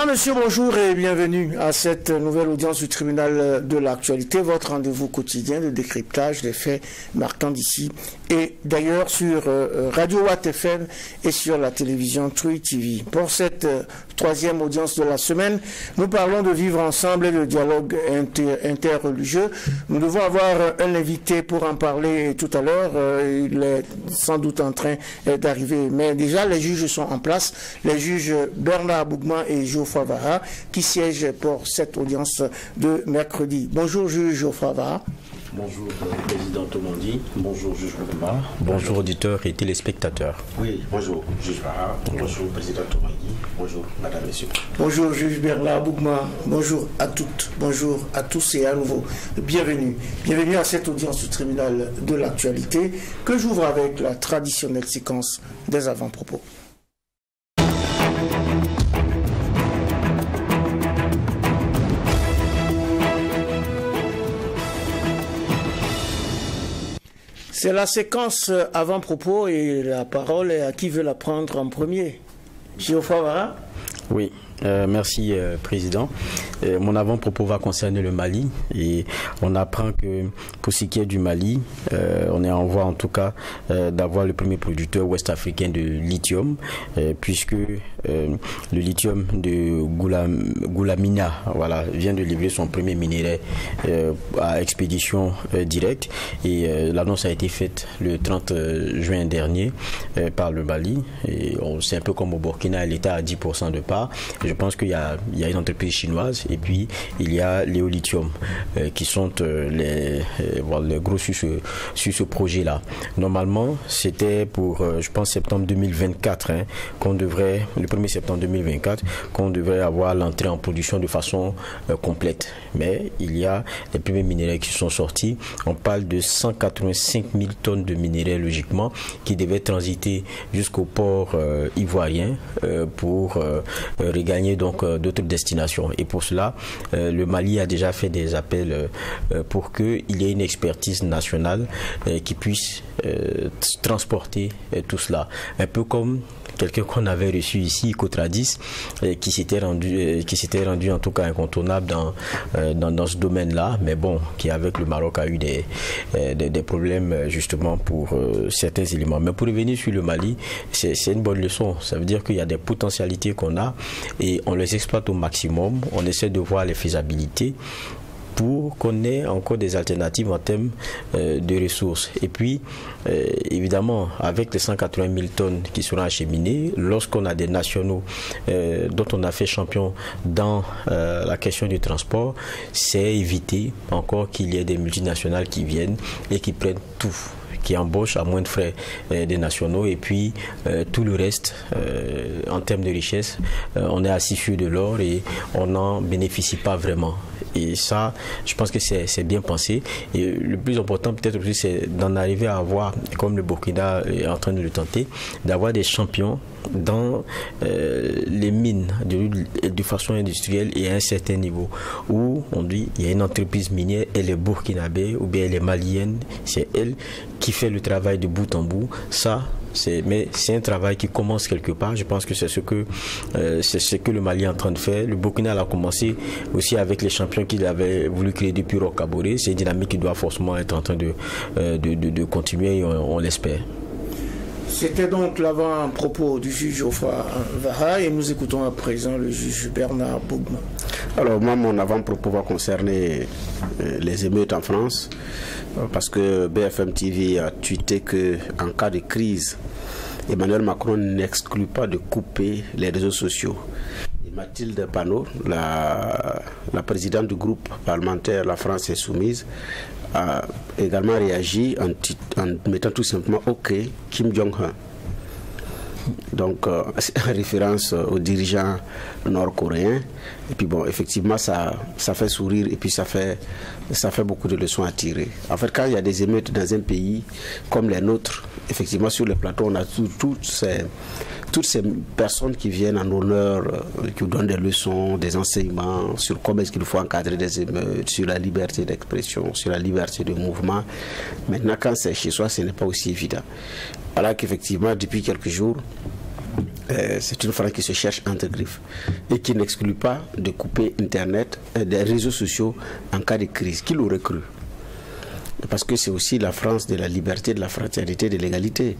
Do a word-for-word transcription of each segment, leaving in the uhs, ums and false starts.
Mesdames, Messieurs, bonjour et bienvenue à cette nouvelle audience du tribunal de l'actualité, votre rendez-vous quotidien de décryptage des faits marquants d'ici et d'ailleurs sur euh, Radio Watt F M et sur la télévision True T V. Pour cette euh, troisième audience de la semaine, nous parlons de vivre ensemble et de dialogue inter interreligieux. Nous devons avoir un invité pour en parler tout à l'heure. Euh, il est sans doute en train euh, d'arriver, mais déjà les juges sont en place. Les juges Bernard Bougma et Geoffroy Vara qui siègent pour cette audience de mercredi. Bonjour juge Geoffroy Vara. Bonjour président Tomondi, bonjour juge Bougma. Bonjour auditeurs et téléspectateurs. Oui, bonjour juge Vara, bonjour président Tomondi, bonjour madame, messieurs. Bonjour juge Bernard Bougma, bonjour à toutes, bonjour à tous et à nouveau. Bienvenue, bienvenue à cette audience du tribunal de l'actualité que j'ouvre avec la traditionnelle séquence des avant-propos. C'est la séquence avant-propos et la parole est à qui veut la prendre en premier. Geoffroy Vara. Oui. Euh, merci euh, président. Euh, mon avant-propos va concerner le Mali et on apprend que pour ce qui est du Mali, euh, on est en voie en tout cas euh, d'avoir le premier producteur ouest-africain de lithium euh, puisque euh, le lithium de Goulam, Goulamina voilà, vient de livrer son premier minerai euh, à expédition euh, directe et euh, l'annonce a été faite le trente juin dernier euh, par le Mali et c'est un peu comme au Burkina, l'État a dix pour cent de part. Je pense qu'il y a, il y a une entreprise chinoise et puis il y a Léolithium euh, qui sont euh, les, euh, voilà, les gros sur ce, sur ce projet-là. Normalement, c'était pour, euh, je pense, septembre deux mille vingt-quatre, hein, qu'on devrait, le premier septembre deux mille vingt-quatre, qu'on devrait avoir l'entrée en production de façon euh, complète. Mais il y a les premiers minéraux qui sont sortis. On parle de cent quatre-vingt-cinq mille tonnes de minéraux, logiquement, qui devaient transiter jusqu'au port euh, ivoirien euh, pour euh, regagner donc euh, d'autres destinations et pour cela euh, le Mali a déjà fait des appels euh, pour qu'il y ait une expertise nationale euh, qui puisse euh, transporter euh, tout cela, un peu comme quelqu'un qu'on avait reçu ici, Cotradis, euh, qui s'était rendu, euh, qui s'était rendu en tout cas incontournable dans, euh, dans, dans ce domaine-là, mais bon, qui avec le Maroc a eu des, euh, des, des problèmes justement pour euh, certains éléments. Mais pour revenir sur le Mali, c'est une bonne leçon. Ça veut dire qu'il y a des potentialités qu'on a et on les exploite au maximum. On essaie de voir les faisabilités pour qu'on ait encore des alternatives en termes euh, de ressources. Et puis, euh, évidemment, avec les cent quatre-vingt mille tonnes qui seront acheminées, lorsqu'on a des nationaux euh, dont on a fait champion dans euh, la question du transport, c'est éviter encore qu'il y ait des multinationales qui viennent et qui prennent tout, qui embauchent à moins de frais euh, des nationaux et puis euh, tout le reste euh, en termes de richesse, euh, on est assis sur de l'or et on n'en bénéficie pas vraiment. Et ça, je pense que c'est bien pensé. Et le plus important peut-être aussi, c'est d'en arriver à avoir, comme le Burkina est en train de le tenter, d'avoir des champions dans euh, les mines de, de façon industrielle et à un certain niveau où on dit il y a une entreprise minière, elle est burkinabé ou bien elle est malienne, c'est elle qui fait le travail de bout en bout. Ça, mais c'est un travail qui commence quelque part. Je pense que c'est ce que euh, c'est ce que le Mali est en train de faire. Le Burkina a commencé aussi avec les champions qu'il avait voulu créer depuis Rocaboré. C'est une dynamique qui doit forcément être en train de, euh, de, de, de continuer et on, on l'espère. C'était donc l'avant-propos du juge Geoffroy Vara et nous écoutons à présent le juge Bernard Bougma. Alors moi, mon avant-propos va concerner les émeutes en France parce que B F M T V a tweeté qu'en cas de crise, Emmanuel Macron n'exclut pas de couper les réseaux sociaux. Et Mathilde Panot, la, la présidente du groupe parlementaire La France Insoumise, a également réagi en, en mettant tout simplement OK Kim Jong-un. Donc, euh, en référence aux dirigeants nord-coréens. Et puis bon, effectivement, ça, ça fait sourire et puis ça fait, ça fait beaucoup de leçons à tirer. En fait, quand il y a des émeutes dans un pays comme les nôtres, effectivement, sur le plateau, on a tout, toutes, ces, toutes ces personnes qui viennent en honneur, euh, qui donnent des leçons, des enseignements sur comment est-ce qu'il faut encadrer des émeutes, sur la liberté d'expression, sur la liberté de mouvement. Maintenant, quand c'est chez soi, ce n'est pas aussi évident. Alors qu'effectivement, depuis quelques jours, euh, c'est une France qui se cherche entre griffes et qui n'exclut pas de couper Internet, euh, des réseaux sociaux en cas de crise. Qui l'aurait cru? Parce que c'est aussi la France de la liberté, de la fraternité, de l'égalité.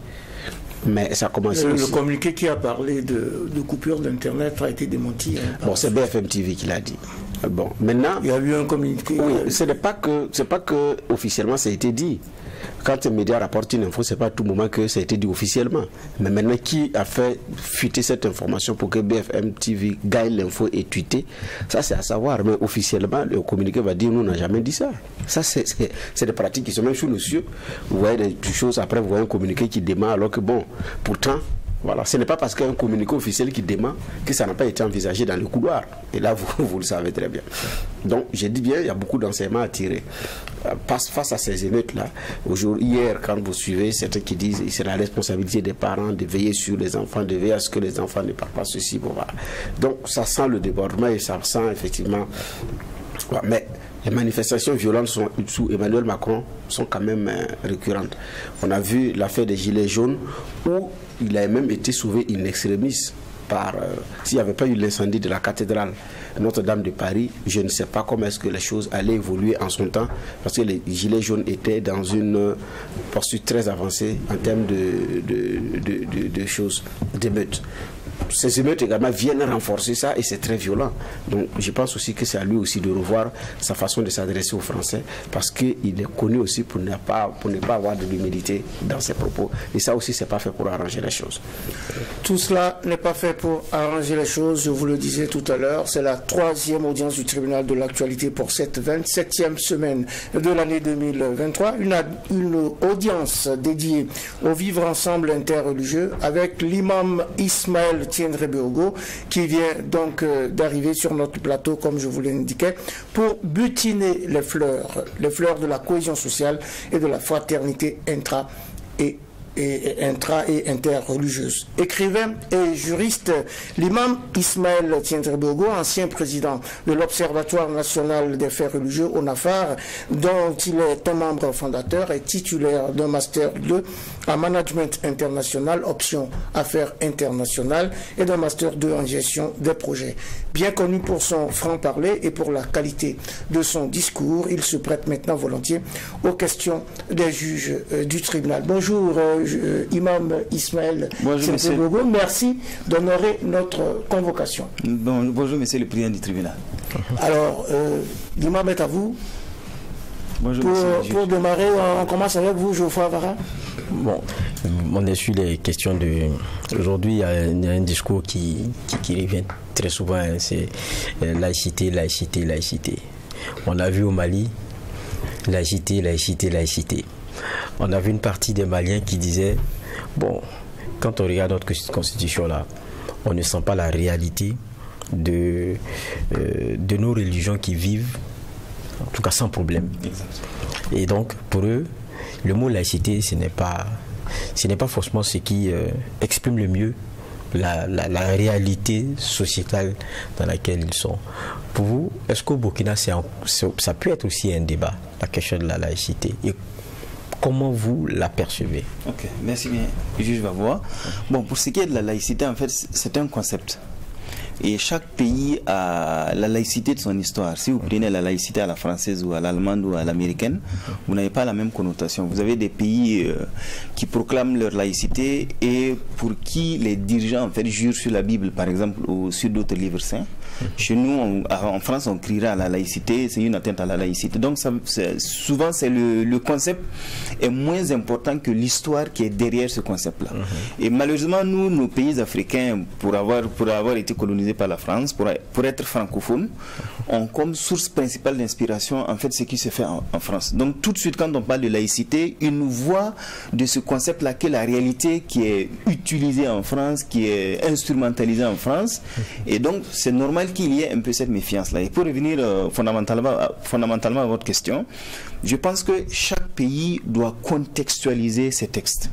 Mais ça a commencé le, aussi... le communiqué qui a parlé de, de coupure d'Internet a été démenti. Hein, bon, c'est B F M T V qui l'a dit. Bon, maintenant... Il y a eu un communiqué... Oui, ce n'est pas que, c'est pas que officiellement ça a été dit. Quand un média rapporte une info, ce n'est pas à tout moment que ça a été dit officiellement. Mais maintenant, qui a fait fuiter cette information pour que B F M T V gagne l'info et tweeter? Ça, c'est à savoir. Mais officiellement, le communiqué va dire, nous, on n'a jamais dit ça. Ça, c'est des pratiques qui sont même sous nos cieux. Vous voyez des choses, après, vous voyez un communiqué qui démarre, alors que bon, pourtant... Voilà, ce n'est pas parce qu'il y a un communiqué officiel qui dément que ça n'a pas été envisagé dans le couloir. Et là, vous, vous le savez très bien. Donc, je dis bien, il y a beaucoup d'enseignements à tirer. Face à ces émeutes-là, hier, quand vous suivez certains qui disent que c'est la responsabilité des parents de veiller sur les enfants, de veiller à ce que les enfants ne parlent pas ceci. Bon, voilà. Donc, ça sent le débordement et ça sent effectivement... Voilà. Mais les manifestations violentes sont, sous Emmanuel Macron sont quand même euh, récurrentes. On a vu l'affaire des Gilets jaunes où il a même été sauvé in extremis par... Euh, s'il n'y avait pas eu l'incendie de la cathédrale Notre-Dame de Paris, je ne sais pas comment est-ce que les choses allaient évoluer en son temps, parce que les Gilets jaunes étaient dans une posture très avancée en termes de, de, de, de, de choses, d'émeutes. Ces émeutes également viennent renforcer ça et c'est très violent. Donc je pense aussi que c'est à lui aussi de revoir sa façon de s'adresser aux Français, parce qu'il est connu aussi pour ne pas, pour ne pas avoir de l'humilité dans ses propos. Et ça aussi, c'est pas fait pour arranger les choses. Tout cela n'est pas fait pour arranger les choses, je vous le disais tout à l'heure. C'est la troisième audience du tribunal de l'actualité pour cette vingt-septième semaine de l'année deux mille vingt-trois. Une, une audience dédiée au vivre ensemble interreligieux avec l'imam Ismaël Tiendré-Beogo, qui vient donc euh, d'arriver sur notre plateau, comme je vous l'indiquais, pour butiner les fleurs, les fleurs de la cohésion sociale et de la fraternité intra et Et, et intra et interreligieuse. Écrivain et juriste, l'imam Ismaël Tiendré-Beogo, ancien président de l'Observatoire national des faits religieux, ONAFAR, dont il est un membre fondateur et titulaire d'un master deux en management international, option affaires internationales, et d'un master deux en gestion des projets. Bien connu pour son franc-parler et pour la qualité de son discours, il se prête maintenant volontiers aux questions des juges euh, du tribunal. Bonjour, euh, Euh, imam Ismaël Tiendré-Beogo, merci d'honorer notre convocation. Bon, bonjour, monsieur le président du tribunal. Alors, euh, l'imam est à vous. Bonjour, pour, monsieur pour démarrer, on commence avec vous, Geoffroy Avara. Bon, on est sur les questions de... Aujourd'hui, il y a, il y a un discours qui, qui, qui revient très souvent, hein, c'est laïcité, laïcité, laïcité. On l'a vu au Mali, laïcité, laïcité, laïcité. On a vu une partie des Maliens qui disaient, bon, quand on regarde notre constitution là, on ne sent pas la réalité de, euh, de nos religions qui vivent, en tout cas sans problème. Exactement. Et donc, pour eux, le mot laïcité, ce n'est pas, ce n'est pas forcément ce qui euh, exprime le mieux la, la, la réalité sociétale dans laquelle ils sont. Pour vous, est-ce qu'au Burkina, c'est un, ça peut être aussi un débat, la question de la laïcité? Et comment vous l'apercevez? Ok, merci bien. Le juge va voir. Bon, pour ce qui est de la laïcité, en fait, c'est un concept. Et chaque pays a la laïcité de son histoire. Si vous prenez la laïcité à la française ou à l'allemande ou à l'américaine, vous n'avez pas la même connotation. Vous avez des pays euh, qui proclament leur laïcité et pour qui les dirigeants en fait jurent sur la Bible, par exemple, ou sur d'autres livres saints. Chez nous, on, en France, on crierait à la laïcité, c'est une atteinte à la laïcité. Donc, ça, souvent, c'est le, le concept est moins important que l'histoire qui est derrière ce concept-là. Mm-hmm. Et malheureusement, nous, nos pays africains, pour avoir, pour avoir été colonisés par la France, pour, pour être francophones, ont comme source principale d'inspiration, en fait, ce qui se fait en, en France. Donc, tout de suite, quand on parle de laïcité, une voix de ce concept-là, qui est la réalité qui est utilisée en France, qui est instrumentalisée en France. Et donc, c'est normal qu'il y ait un peu cette méfiance-là. Et pour revenir euh, fondamentalement, fondamentalement à votre question, je pense que chaque pays doit contextualiser ses textes.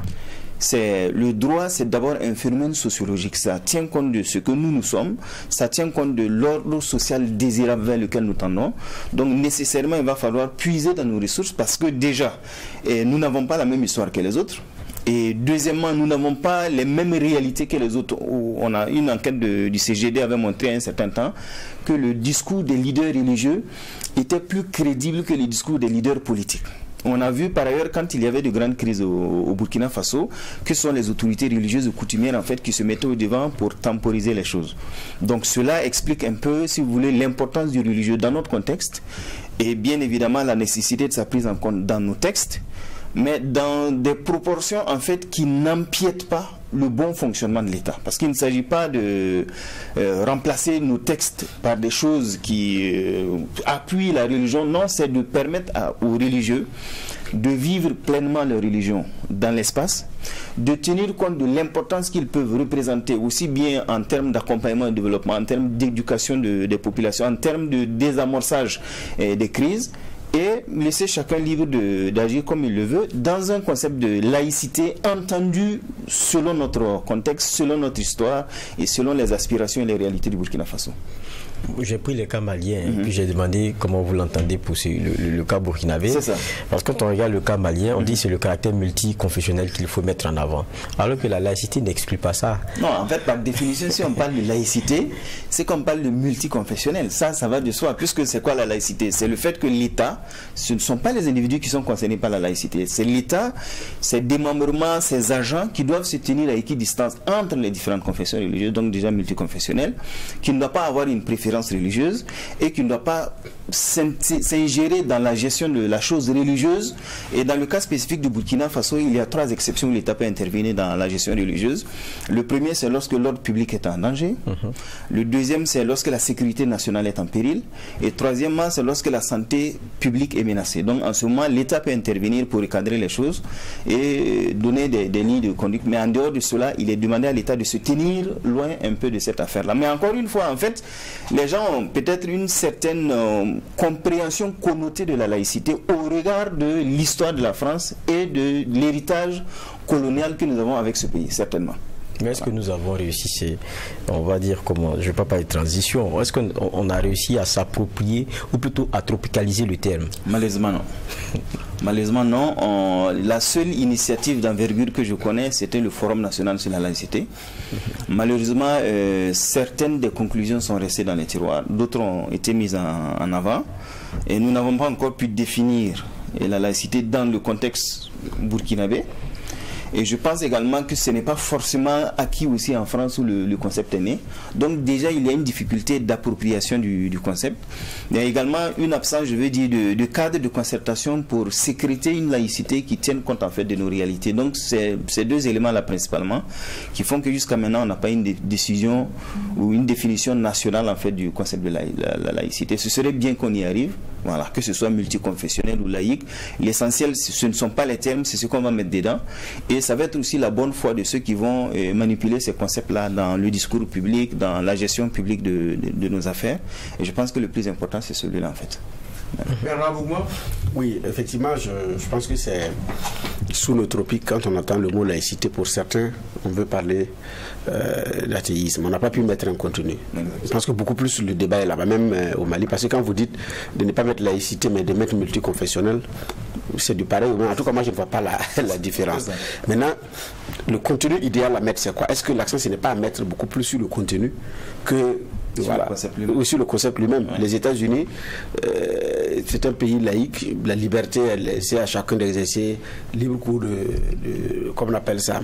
Le droit, c'est d'abord un phénomène sociologique. Ça tient compte de ce que nous, nous sommes. Ça tient compte de l'ordre social désirable vers lequel nous tendons. Donc, nécessairement, il va falloir puiser dans nos ressources parce que déjà, eh, nous n'avons pas la même histoire que les autres. Et deuxièmement, nous n'avons pas les mêmes réalités que les autres. On a une enquête de, du C G D avait montré à un certain temps que le discours des leaders religieux était plus crédible que le discours des leaders politiques. On a vu par ailleurs quand il y avait de grandes crises au, au Burkina Faso que ce sont les autorités religieuses ou coutumières en fait qui se mettaient au devant pour temporiser les choses. Donc cela explique un peu, si vous voulez, l'importance du religieux dans notre contexte et bien évidemment la nécessité de sa prise en compte dans nos textes, mais dans des proportions en fait qui n'empiètent pas le bon fonctionnement de l'État. Parce qu'il ne s'agit pas de euh, remplacer nos textes par des choses qui euh, appuient la religion. Non, c'est de permettre à, aux religieux de vivre pleinement leur religion dans l'espace, de tenir compte de l'importance qu'ils peuvent représenter aussi bien en termes d'accompagnement et de développement, en termes d'éducation de, des populations, en termes de désamorçage euh, des crises, et laisser chacun libre d'agir comme il le veut dans un concept de laïcité entendu selon notre contexte, selon notre histoire et selon les aspirations et les réalités du Burkina Faso. J'ai pris le cas malien et Mm-hmm. puis j'ai demandé comment vous l'entendez pour ce, le, le, le cas burkinabé. C'est ça. Parce que quand on regarde le cas malien, on Mm-hmm. dit que c'est le caractère multiconfessionnel qu'il faut mettre en avant. Alors que la laïcité n'exclut pas ça. Non, en fait, par définition, si on parle de laïcité, c'est qu'on parle de multiconfessionnel. Ça, ça va de soi. Puisque c'est quoi la laïcité? C'est le fait que l'État, ce ne sont pas les individus qui sont concernés par la laïcité. C'est l'État, ses démembrements, ses agents qui doivent se tenir à équidistance entre les différentes confessions religieuses, donc déjà multiconfessionnelles, qui ne doit pas avoir une préférence religieuse et qui ne doit pas s'ingérer dans la gestion de la chose religieuse. Et dans le cas spécifique du Burkina Faso, il y a trois exceptions où l'État peut intervenir dans la gestion religieuse. Le premier, c'est lorsque l'ordre public est en danger. Mm-hmm. Le deuxième, c'est lorsque la sécurité nationale est en péril. Et troisièmement, c'est lorsque la santé publique est menacée. Donc en ce moment, l'État peut intervenir pour recadrer les choses et donner des, des lignes de conduite. Mais en dehors de cela, il est demandé à l'État de se tenir loin un peu de cette affaire-là. Mais encore une fois, en fait, les gens ont peut-être une certaine euh, compréhension connotée de la laïcité au regard de l'histoire de la France et de l'héritage colonial que nous avons avec ce pays, certainement. Mais est-ce que nous avons réussi, c'est, on va dire comment, je ne vais pas parler de transition, est-ce qu'on on a réussi à s'approprier ou plutôt à tropicaliser le terme? Malheureusement non. Malheureusement non. On, la seule initiative d'envergure que je connais, c'était le Forum national sur la laïcité. Malheureusement, euh, certaines des conclusions sont restées dans les tiroirs, d'autres ont été mises en, en avant et nous n'avons pas encore pu définir la laïcité dans le contexte burkinabé. Et je pense également que ce n'est pas forcément acquis aussi en France où le, le concept est né. Donc déjà, il y a une difficulté d'appropriation du, du concept. Il y a également une absence, je veux dire, de, de cadre de concertation pour sécréter une laïcité qui tienne compte en fait de nos réalités. Donc c'est ces deux éléments-là principalement qui font que jusqu'à maintenant, on n'a pas une dé décision ou une définition nationale en fait du concept de la, la, la laïcité. Ce serait bien qu'on y arrive. Voilà, que ce soit multiconfessionnel ou laïque, l'essentiel ce ne sont pas les termes, c'est ce qu'on va mettre dedans. Et ça va être aussi la bonne foi de ceux qui vont euh, manipuler ces concepts-là dans le discours public, dans la gestion publique de, de, de nos affaires. Et je pense que le plus important, c'est celui-là en fait. Bernard Bougma? Oui, effectivement, je, je pense que c'est sous nos tropiques, quand on entend le mot laïcité, pour certains, on veut parler euh, d'athéisme. On n'a pas pu mettre un contenu. Je pense que beaucoup plus le débat est là-bas, même euh, au Mali, parce que quand vous dites de ne pas mettre laïcité, mais de mettre multiconfessionnel, c'est du pareil. En tout cas, moi, je ne vois pas la, la différence. Maintenant, le contenu idéal à mettre, c'est quoi? Est-ce que l'accent, ce n'est pas à mettre beaucoup plus sur le contenu que sur voilà, ou sur le concept lui-même. Ouais. Les États-Unis, euh, c'est un pays laïque. La liberté, c'est à chacun d'exercer libre cours de, de, comme on appelle ça,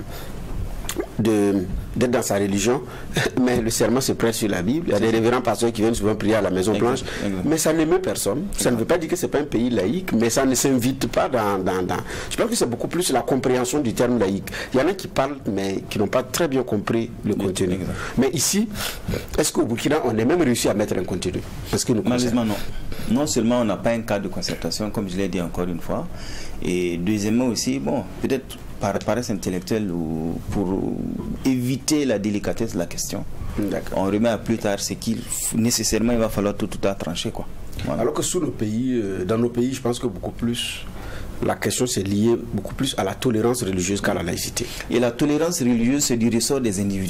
d'être dans sa religion, mais le serment se prête sur la Bible. Il y a des révérends pasteurs qui viennent souvent prier à la Maison Blanche, mais ça n'émeut personne. Ça ne veut pas dire que ce n'est pas un pays laïque, mais ça ne s'invite pas dans, dans, dans... Je pense que c'est beaucoup plus la compréhension du terme laïque. Il y en a qui parlent, mais qui n'ont pas très bien compris le contenu. Exact. Mais ici, est-ce qu'au Burkina, on a même réussi à mettre un contenu? Malheureusement, non. Non seulement on n'a pas un cadre de concertation, comme je l'ai dit encore une fois, et deuxièmement aussi, bon, peut-être par paresse intellectuelle ou pour éviter la délicatesse de la question, on remet à plus tard ce qu'il nécessairement il va falloir tout tout à trancher quoi. Voilà. Alors que sous nos pays, euh, dans nos pays, je pense que beaucoup plus la question c'est lié beaucoup plus à la tolérance religieuse qu'à la laïcité. Et la tolérance religieuse c'est du ressort des individus.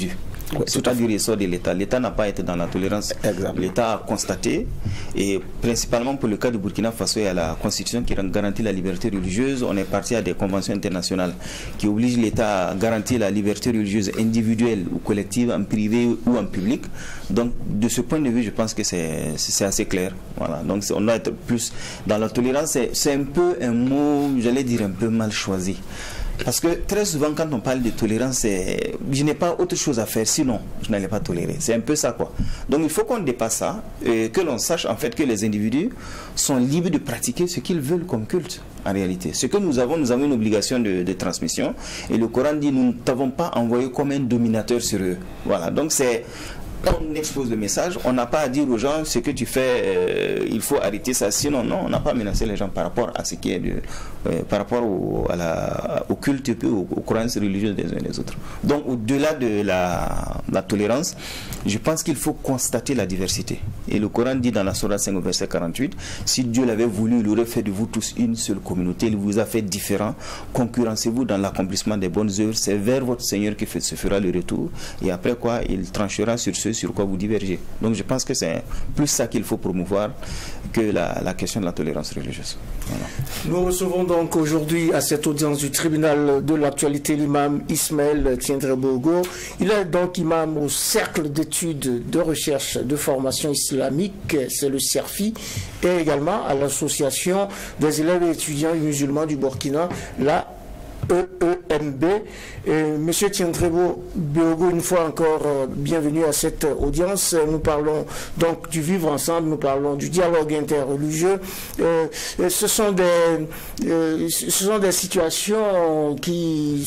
Oui, c'est pas du ressort de l'État. L'État n'a pas été dans la tolérance. L'État a constaté, et principalement pour le cas du Burkina Faso, il y a la Constitution qui garantit la liberté religieuse. On est parti à des conventions internationales qui obligent l'État à garantir la liberté religieuse individuelle ou collective, en privé ou en public. Donc, de ce point de vue, je pense que c'est assez clair. Voilà. Donc, on doit être plus dans la tolérance. C'est un peu un mot, j'allais dire, un peu mal choisi. Parce que très souvent, quand on parle de tolérance, je n'ai pas autre chose à faire, sinon je n'allais pas tolérer. C'est un peu ça, quoi. Donc il faut qu'on dépasse ça, et que l'on sache en fait que les individus sont libres de pratiquer ce qu'ils veulent comme culte, en réalité. Ce que nous avons, nous avons une obligation de, de transmission. Et le Coran dit, nous ne t'avons pas envoyé comme un dominateur sur eux. Voilà, donc c'est... On expose le message, on n'a pas à dire aux gens ce que tu fais, euh, il faut arrêter ça. Sinon, non, on n'a pas menacé les gens par rapport à ce qui est de, euh, par rapport au, à la, au culte, aux, aux croyances religieuses des uns et des autres. Donc, au-delà de la, la tolérance, je pense qu'il faut constater la diversité. Et le Coran dit dans la Sourate cinq, verset quarante-huit, si Dieu l'avait voulu, il aurait fait de vous tous une seule communauté, il vous a fait différents, concurrencez-vous dans l'accomplissement des bonnes œuvres, c'est vers votre Seigneur que se fera le retour, et après quoi, il tranchera sur ce sur quoi vous divergez. Donc je pense que c'est plus ça qu'il faut promouvoir que la, la question de la tolérance religieuse. Voilà. Nous recevons donc aujourd'hui à cette audience du tribunal de l'actualité l'imam Ismaël Tiendré-Bogo. Il est donc imam au cercle d'études de recherche de formation islamique, c'est le CERFI, et également à l'association des élèves et étudiants musulmans du Burkina, la E E M B. Monsieur Tiendré-Bogo, une fois encore, euh, bienvenue à cette audience. Nous parlons donc du vivre ensemble, nous parlons du dialogue interreligieux. Euh, ce sont des, euh, ce sont des situations qui,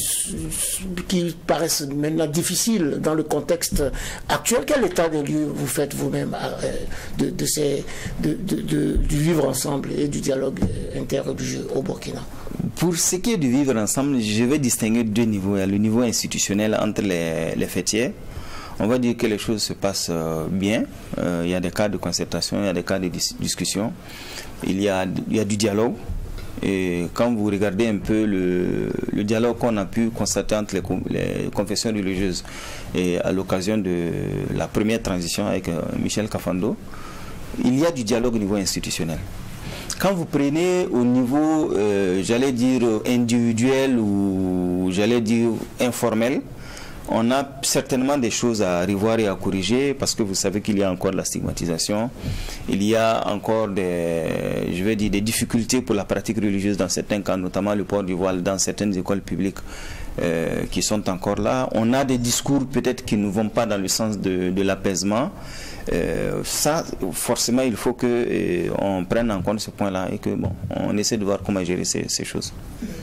qui paraissent maintenant difficiles dans le contexte actuel. Quel état des lieux vous faites vous-même euh, de, de ces, de, de, de, du vivre ensemble et du dialogue interreligieux au Burkina? Pour ce qui est du vivre ensemble, je vais distinguer deux niveaux. Il y a le niveau institutionnel entre les, les fêtiers. On va dire que les choses se passent bien. Euh, il y a des cas de concertation, il y a des cas de dis discussion. Il y a, il y a du dialogue. Et quand vous regardez un peu le, le dialogue qu'on a pu constater entre les, les confessions religieuses et à l'occasion de la première transition avec euh, Michel Kafando, il y a du dialogue au niveau institutionnel. Quand vous prenez au niveau, euh, j'allais dire, individuel ou j'allais dire informel, on a certainement des choses à revoir et à corriger parce que vous savez qu'il y a encore de la stigmatisation, il y a encore des, je vais dire, des difficultés pour la pratique religieuse dans certains cas, notamment le port du voile dans certaines écoles publiques euh, qui sont encore là. On a des discours peut-être qui ne vont pas dans le sens de, de l'apaisement. Euh, ça, forcément, il faut que euh, on prenne en compte ce point-là et que bon, on essaie de voir comment gérer ces, ces choses.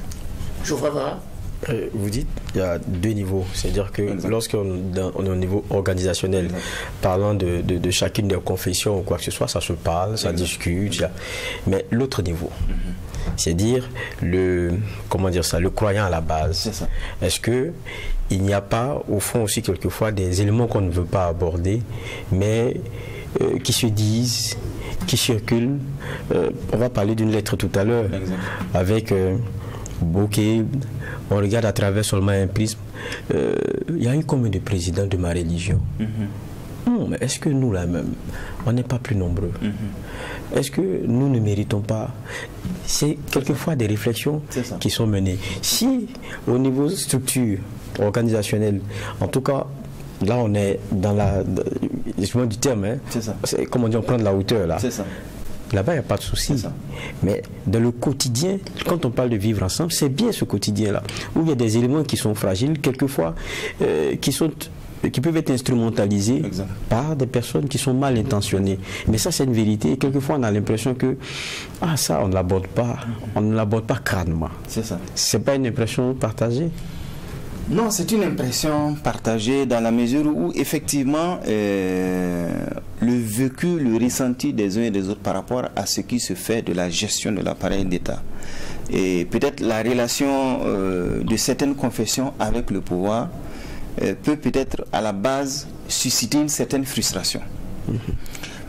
Je vois. Euh, vous dites il y a deux niveaux, c'est-à-dire que lorsqu'on on est au niveau organisationnel, exact, parlant de, de, de chacune des confessions ou quoi que ce soit, ça se parle, ça exact, discute, a... mais l'autre niveau, mm-hmm, c'est-à-dire le, comment dire ça, le croyant à la base. Est-ce que il n'y a pas au fond aussi quelquefois des éléments qu'on ne veut pas aborder, mais euh, qui se disent, qui circulent. Euh, on va parler d'une lettre tout à l'heure avec euh, Bokeh. On regarde à travers seulement un prisme. Euh, il y a eu combien de présidents de ma religion? Mm-hmm. Non, mais est-ce que nous là même, on n'est pas plus nombreux? Mm-hmm. Est-ce que nous ne méritons pas? C'est quelquefois des réflexions qui sont menées. Si au niveau structure organisationnelle, en tout cas, là on est dans la, justement du terme, hein, c'est comme on dit, on prend de la hauteur là. C'est ça. Là-bas, il n'y a pas de souci. Mais dans le quotidien, quand on parle de vivre ensemble, c'est bien ce quotidien-là, où il y a des éléments qui sont fragiles, quelquefois, euh, qui, sont, qui peuvent être instrumentalisés exact, par des personnes qui sont mal intentionnées. Mais ça, c'est une vérité. Et quelquefois, on a l'impression que, ah, ça, on ne l'aborde pas. On ne l'aborde pas crânement. C'est ça. Ce n'est pas une impression partagée? Non, c'est une impression partagée dans la mesure où, effectivement, euh, le vécu, le ressenti des uns et des autres par rapport à ce qui se fait de la gestion de l'appareil d'État. Et peut-être la relation euh, de certaines confessions avec le pouvoir euh, peut peut-être à la base susciter une certaine frustration. Mm-hmm.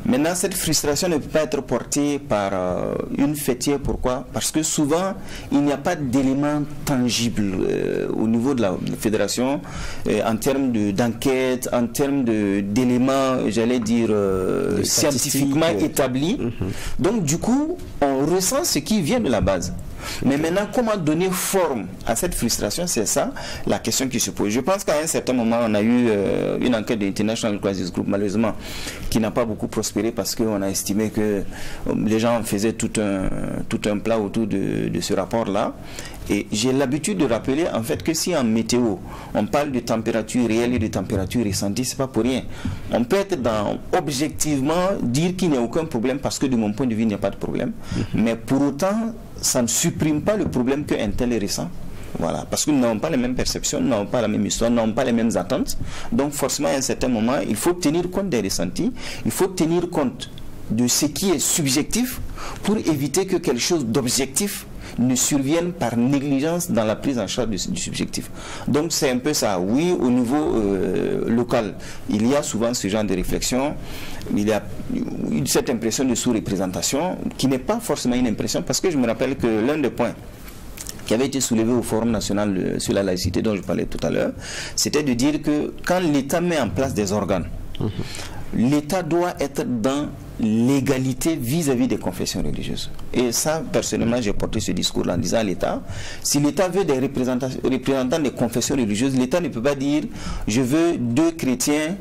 Maintenant, cette frustration ne peut pas être portée par euh, une fêtière. Pourquoi? Parce que souvent, il n'y a pas d'éléments tangibles euh, au niveau de la fédération euh, en termes d'enquête, en termes d'éléments, j'allais dire, euh, scientifiquement euh... établis. Mm-hmm. Donc, du coup, on ressent ce qui vient de la base. Mais maintenant, comment donner forme à cette frustration, c'est ça la question qui se pose. Je pense qu'à un certain moment, on a eu euh, une enquête de International Crisis Group, malheureusement, qui n'a pas beaucoup prospéré parce qu'on a estimé que euh, les gens faisaient tout un, tout un plat autour de, de ce rapport-là. Et j'ai l'habitude de rappeler en fait que si en météo, on parle de température réelle et de température ressentie, c'est pas pour rien. On peut être dans, objectivement, dire qu'il n'y a aucun problème parce que de mon point de vue, il n'y a pas de problème. Mm-hmm. Mais pour autant, ça ne supprime pas le problème qu'un tel ressent. Voilà, parce que nous n'avons pas les mêmes perceptions, nous n'avons pas la même histoire, nous n'avons pas les mêmes attentes. Donc forcément, à un certain moment, il faut tenir compte des ressentis, il faut tenir compte de ce qui est subjectif pour éviter que quelque chose d'objectif ne surviennent par négligence dans la prise en charge du, du subjectif. Donc c'est un peu ça. Oui, au niveau euh, local, il y a souvent ce genre de réflexion. Il y a cette impression de sous-représentation qui n'est pas forcément une impression, parce que je me rappelle que l'un des points qui avait été soulevé au Forum national sur la laïcité dont je parlais tout à l'heure, c'était de dire que quand l'État met en place des organes, mmh. l'État doit être dans l'égalité vis-à-vis des confessions religieuses. Et ça, personnellement, j'ai porté ce discours-là en disant à l'État, si l'État veut des représentants, représentants des confessions religieuses, l'État ne peut pas dire je veux deux chrétiens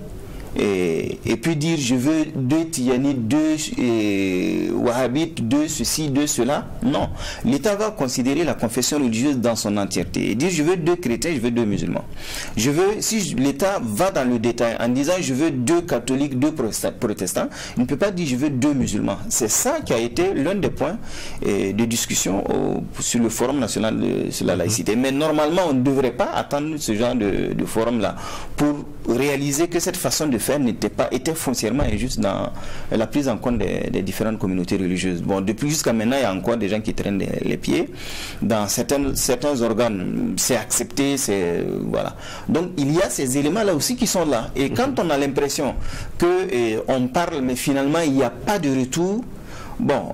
et, et puis dire je veux deux Tijanites, deux et, Wahhabites, deux ceci, deux cela. Non. L'État va considérer la confession religieuse dans son entièreté et dire je veux deux chrétiens, je veux deux musulmans. Je veux, si l'État va dans le détail en disant je veux deux catholiques, deux protestants, il ne peut pas dire je veux deux musulmans. C'est ça qui a été l'un des points eh, de discussion au, sur le Forum national de, sur la laïcité. Mais normalement, on ne devrait pas attendre ce genre de, de forum-là pour réaliser que cette façon de faire n'était pas, était foncièrement injuste dans la prise en compte des, des différentes communautés religieuses. Bon, depuis jusqu'à maintenant, il y a encore des gens qui traînent les, les pieds. Dans certains, certains organes, c'est accepté, c'est voilà. Donc, il y a ces éléments-là aussi qui sont là. Et quand on a l'impression que eh, on parle, mais finalement, il n'y a pas de retour, bon,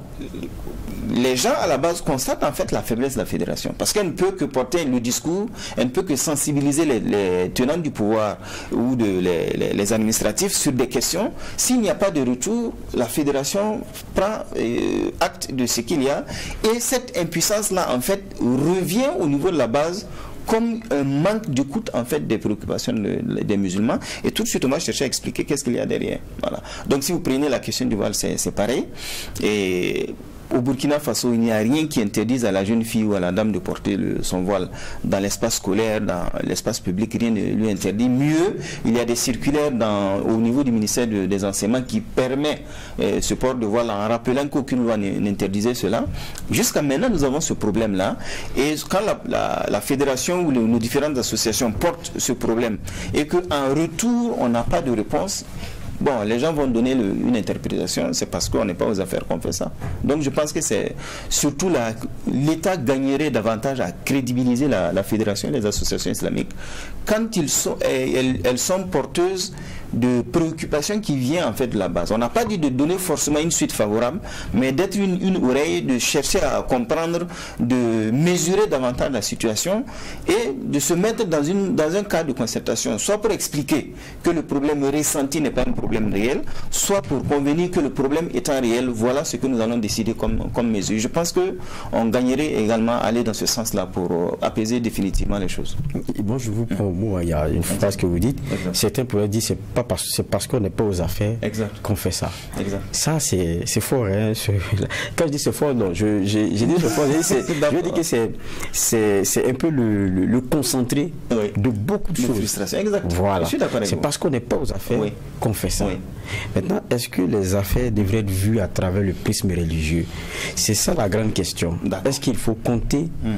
les gens à la base constatent en fait la faiblesse de la fédération, parce qu'elle ne peut que porter le discours, elle ne peut que sensibiliser les, les tenants du pouvoir ou de, les, les, les administratifs sur des questions. S'il n'y a pas de retour, la fédération prend euh, acte de ce qu'il y a, et cette impuissance là en fait revient au niveau de la base comme un manque d'écoute en fait des préoccupations de, de, des musulmans. Et tout de suite on va chercher à expliquer qu'est-ce qu'il y a derrière. Voilà. Donc si vous prenez la question du voile, c'est pareil. Et au Burkina Faso, il n'y a rien qui interdise à la jeune fille ou à la dame de porter le, son voile dans l'espace scolaire, dans l'espace public, rien ne lui interdit. Mieux, il y a des circulaires dans, au niveau du ministère de, des Enseignements qui permet euh, ce port de voile en rappelant qu'aucune loi n'interdisait cela. Jusqu'à maintenant, nous avons ce problème-là. Et quand la, la, la fédération ou les, nos différentes associations portent ce problème et qu'en retour, on n'a pas de réponse, bon, les gens vont donner le, une interprétation, c'est parce qu'on n'est pas aux affaires qu'on fait ça. Donc je pense que c'est surtout l'État gagnerait davantage à crédibiliser la, la fédération et les associations islamiques quand ils sont, elles, elles sont porteuses de préoccupations qui viennent en fait de la base. On n'a pas dit de donner forcément une suite favorable, mais d'être une, une oreille, de chercher à comprendre, de mesurer davantage la situation et de se mettre dans, une, dans un cadre de concertation, soit pour expliquer que le problème ressenti n'est pas un problème réel, soit pour convenir que le problème étant réel, voilà ce que nous allons décider comme, comme mesure. Je pense qu'on gagnerait également à aller dans ce sens-là pour euh, apaiser définitivement les choses. Bon, je vous prends au mot, il y a une phrase que vous dites, exact. Certains pourraient dire c'est pas parce, c'est parce qu'on n'est pas aux affaires qu'on fait ça. Exact. Ça, c'est fort. Hein, je, quand je dis c'est fort, non, je, je, je dis c'est fort, je, je veux dire que c'est un peu le, le, le concentré oui. de beaucoup de, de choses. Frustration. Exact. Voilà. C'est parce qu'on n'est pas aux affaires oui. qu'on fait ça. Oui. Maintenant, est-ce que les affaires devraient être vues à travers le prisme religieux? C'est ça la grande question. Est-ce qu'il faut compter hum.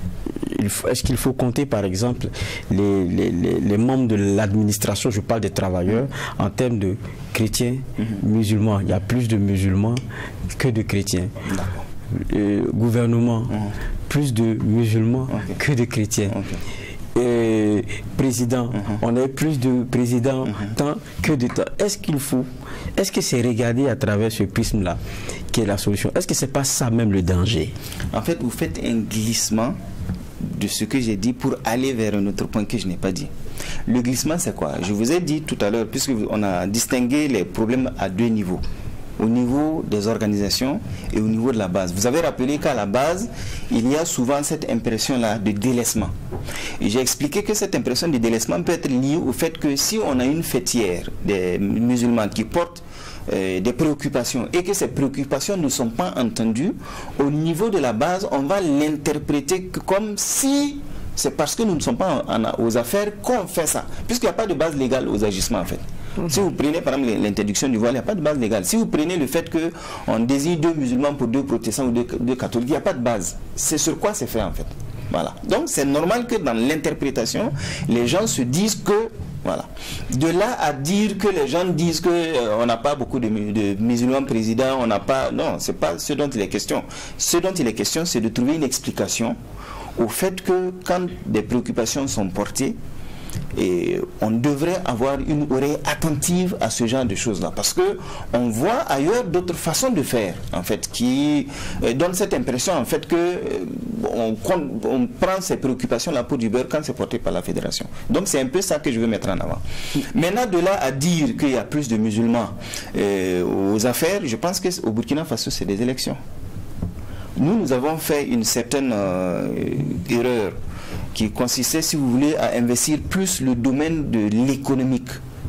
Est-ce qu'il faut compter, par exemple, les, les, les, les membres de l'administration, je parle des travailleurs, en termes de chrétiens, mm-hmm. musulmans? Il y a plus de musulmans que de chrétiens. Le gouvernement, mm-hmm. plus de musulmans okay. que de chrétiens. Okay. euh, présidents, mm-hmm. on a eu plus de présidents mm-hmm. tant que de temps. Est-ce qu'il faut, est-ce que c'est regarder à travers ce prisme-là qui est la solution? Est-ce que c'est pas ça même le danger? En fait, vous faites un glissement de ce que j'ai dit pour aller vers un autre point que je n'ai pas dit. Le glissement, c'est quoi? Je vous ai dit tout à l'heure, puisqu'on a distingué les problèmes à deux niveaux. Au niveau des organisations et au niveau de la base. Vous avez rappelé qu'à la base, il y a souvent cette impression-là de délaissement. Et j'ai expliqué que cette impression de délaissement peut être liée au fait que si on a une fêtière des musulmans qui portent euh, des préoccupations et que ces préoccupations ne sont pas entendues, au niveau de la base, on va l'interpréter comme si c'est parce que nous ne sommes pas en, en, aux affaires qu'on fait ça. Puisqu'il n'y a pas de base légale aux agissements en fait. Si vous prenez par exemple l'interdiction du voile, il n'y a pas de base légale. Si vous prenez le fait qu'on désigne deux musulmans pour deux protestants ou deux, deux catholiques, il n'y a pas de base. C'est sur quoi c'est fait en fait. Voilà. Donc c'est normal que dans l'interprétation, les gens se disent que, voilà. De là à dire que les gens disent qu'on euh, n'a pas beaucoup de, de musulmans présidents, on n'a pas... Non, ce n'est pas ce dont il est question. Ce dont il est question, c'est de trouver une explication au fait que quand des préoccupations sont portées, et on devrait avoir une oreille attentive à ce genre de choses-là, parce que on voit ailleurs d'autres façons de faire, en fait, qui euh, donnent cette impression, en fait, que euh, on, on prend ces préoccupations-là pour du beurre quand c'est porté par la fédération. Donc c'est un peu ça que je veux mettre en avant. Maintenant, de là à dire qu'il y a plus de musulmans euh, aux affaires, je pense qu'au Burkina Faso, c'est des élections. Nous, nous avons fait une certaine euh, erreur qui consistait, si vous voulez, à investir plus le domaine de l'économique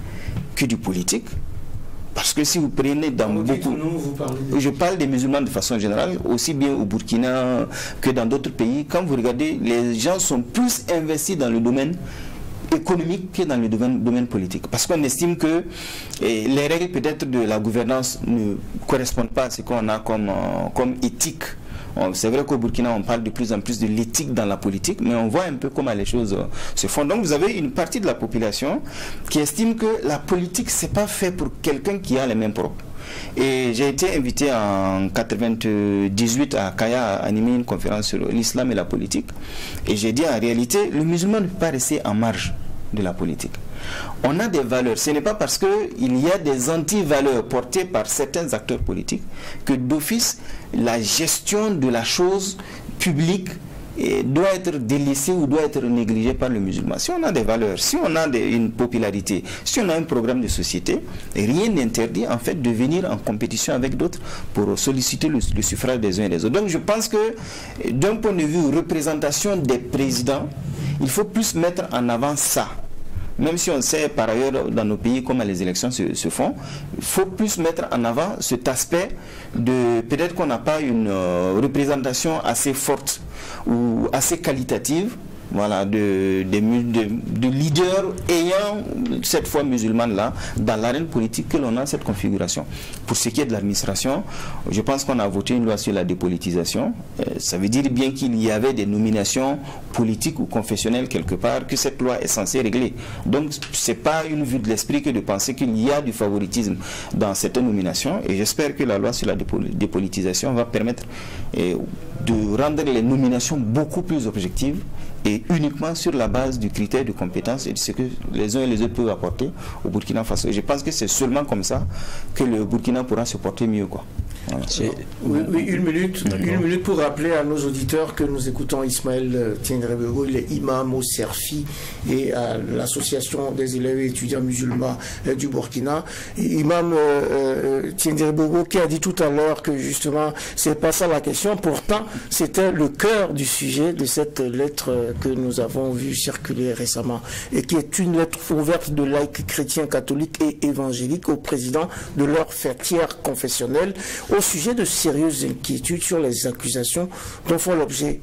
que du politique. Parce que si vous prenez dans vous beaucoup... Nous, vous parlez de... Je parle des musulmans de façon générale, aussi bien au Burkina que dans d'autres pays. Quand vous regardez, les gens sont plus investis dans le domaine économique que dans le domaine, domaine politique. Parce qu'on estime que eh, les règles peut-être de la gouvernance ne correspondent pas à ce qu'on a comme, euh, comme éthique. C'est vrai qu'au Burkina, on parle de plus en plus de l'éthique dans la politique, mais on voit un peu comment les choses euh, se font. Donc vous avez une partie de la population qui estime que la politique, c'est pas fait pour quelqu'un qui a les mêmes propres. Et j'ai été invité en quatre-vingt-dix-huit à Kaya à animer une conférence sur l'islam et la politique. Et j'ai dit en réalité, le musulman ne peut pas rester en marge de la politique. On a des valeurs. Ce n'est pas parce qu'il y a des anti-valeurs portées par certains acteurs politiques que d'office, la gestion de la chose publique et doit être délaissée ou doit être négligée par le musulman. Si on a des valeurs, si on a des, une popularité, si on a un programme de société, rien n'interdit en fait de venir en compétition avec d'autres pour solliciter le, le suffrage des uns et des autres. Donc je pense que d'un point de vue représentation des présidents, il faut plus mettre en avant ça. Même si on sait par ailleurs dans nos pays comment les élections se, se font, il faut plus mettre en avant cet aspect de peut-être qu'on n'a pas une euh, représentation assez forte ou assez qualitative, voilà, de, de, de, de leaders ayant cette foi musulmane là dans l'arène politique que l'on a cette configuration. Pour ce qui est de l'administration, je pense qu'on a voté une loi sur la dépolitisation. Euh, ça veut dire bien qu'il y avait des nominations politiques ou confessionnelles quelque part que cette loi est censée régler. Donc c'est pas une vue de l'esprit que de penser qu'il y a du favoritisme dans certaines nominations, et j'espère que la loi sur la dépolitisation va permettre euh, de rendre les nominations beaucoup plus objectives et uniquement sur la base du critère de compétence et de ce que les uns et les autres peuvent apporter au Burkina Faso. Et je pense que c'est seulement comme ça que le Burkina pourra se porter mieux, quoi. Voilà. Oui, oui, une minute, une minute pour rappeler à nos auditeurs que nous écoutons Ismaël Tiendrebego, il est imam au CERFI et à l'association des élèves et étudiants musulmans du Burkina. Imam euh, Tiendrebego qui a dit tout à l'heure que justement c'est pas ça la question, pourtant c'était le cœur du sujet de cette lettre que nous avons vue circuler récemment et qui est une lettre ouverte de laïcs chrétiens, catholiques et évangéliques au président de leur fêtière confessionnelle au sujet de sérieuses inquiétudes sur les accusations dont font l'objet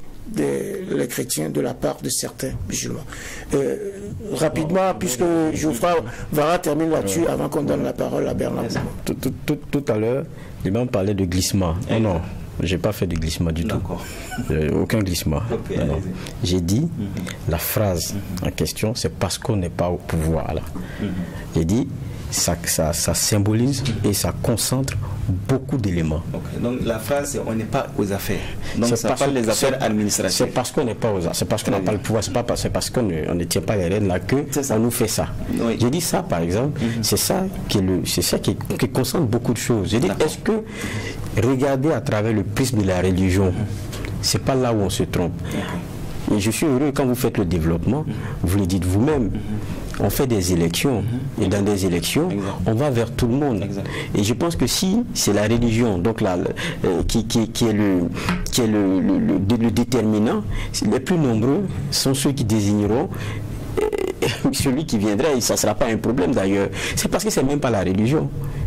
les chrétiens de la part de certains musulmans. Euh, rapidement, puisque Geoffroy Vara termine là-dessus avant qu'on donne la parole à Bernard. Tout, tout, tout, tout à l'heure, l'imam parlait de glissement. Oh non, j'ai pas fait de glissement du tout. Euh, aucun glissement. Okay, non, non. J'ai dit mm-hmm. la phrase mm-hmm. en question, c'est parce qu'on n'est pas au pouvoir là. Mm-hmm. J'ai dit ça, ça, ça symbolise et ça concentre beaucoup d'éléments. Okay. Donc la phrase, on n'est pas aux affaires. Donc ça parle des affaires administratives. C'est parce qu'on n'est pas aux affaires, c'est parce qu'on n'a pas le pouvoir, c'est pas parce, parce qu'on ne, on ne tient pas les rênes là que on nous fait ça. Oui. J'ai dit ça par exemple, mm-hmm. c'est ça qui est le, c'est ça qui, qui concentre beaucoup de choses. J'ai dit, est-ce que regarder à travers le prisme de la religion, mm-hmm. c'est pas là où on se trompe. Okay. Et je suis heureux quand vous faites le développement, mm-hmm. vous le dites vous-même. Mm-hmm. On fait des élections, mmh. et dans des élections, exact. On va vers tout le monde. Exact. Et je pense que si c'est la religion donc là, euh, qui, qui, qui est, le, qui est le, le, le, le déterminant, les plus nombreux sont ceux qui désigneront euh, celui qui viendrait, et ça ne sera pas un problème d'ailleurs. C'est parce que ce n'est même pas la religion.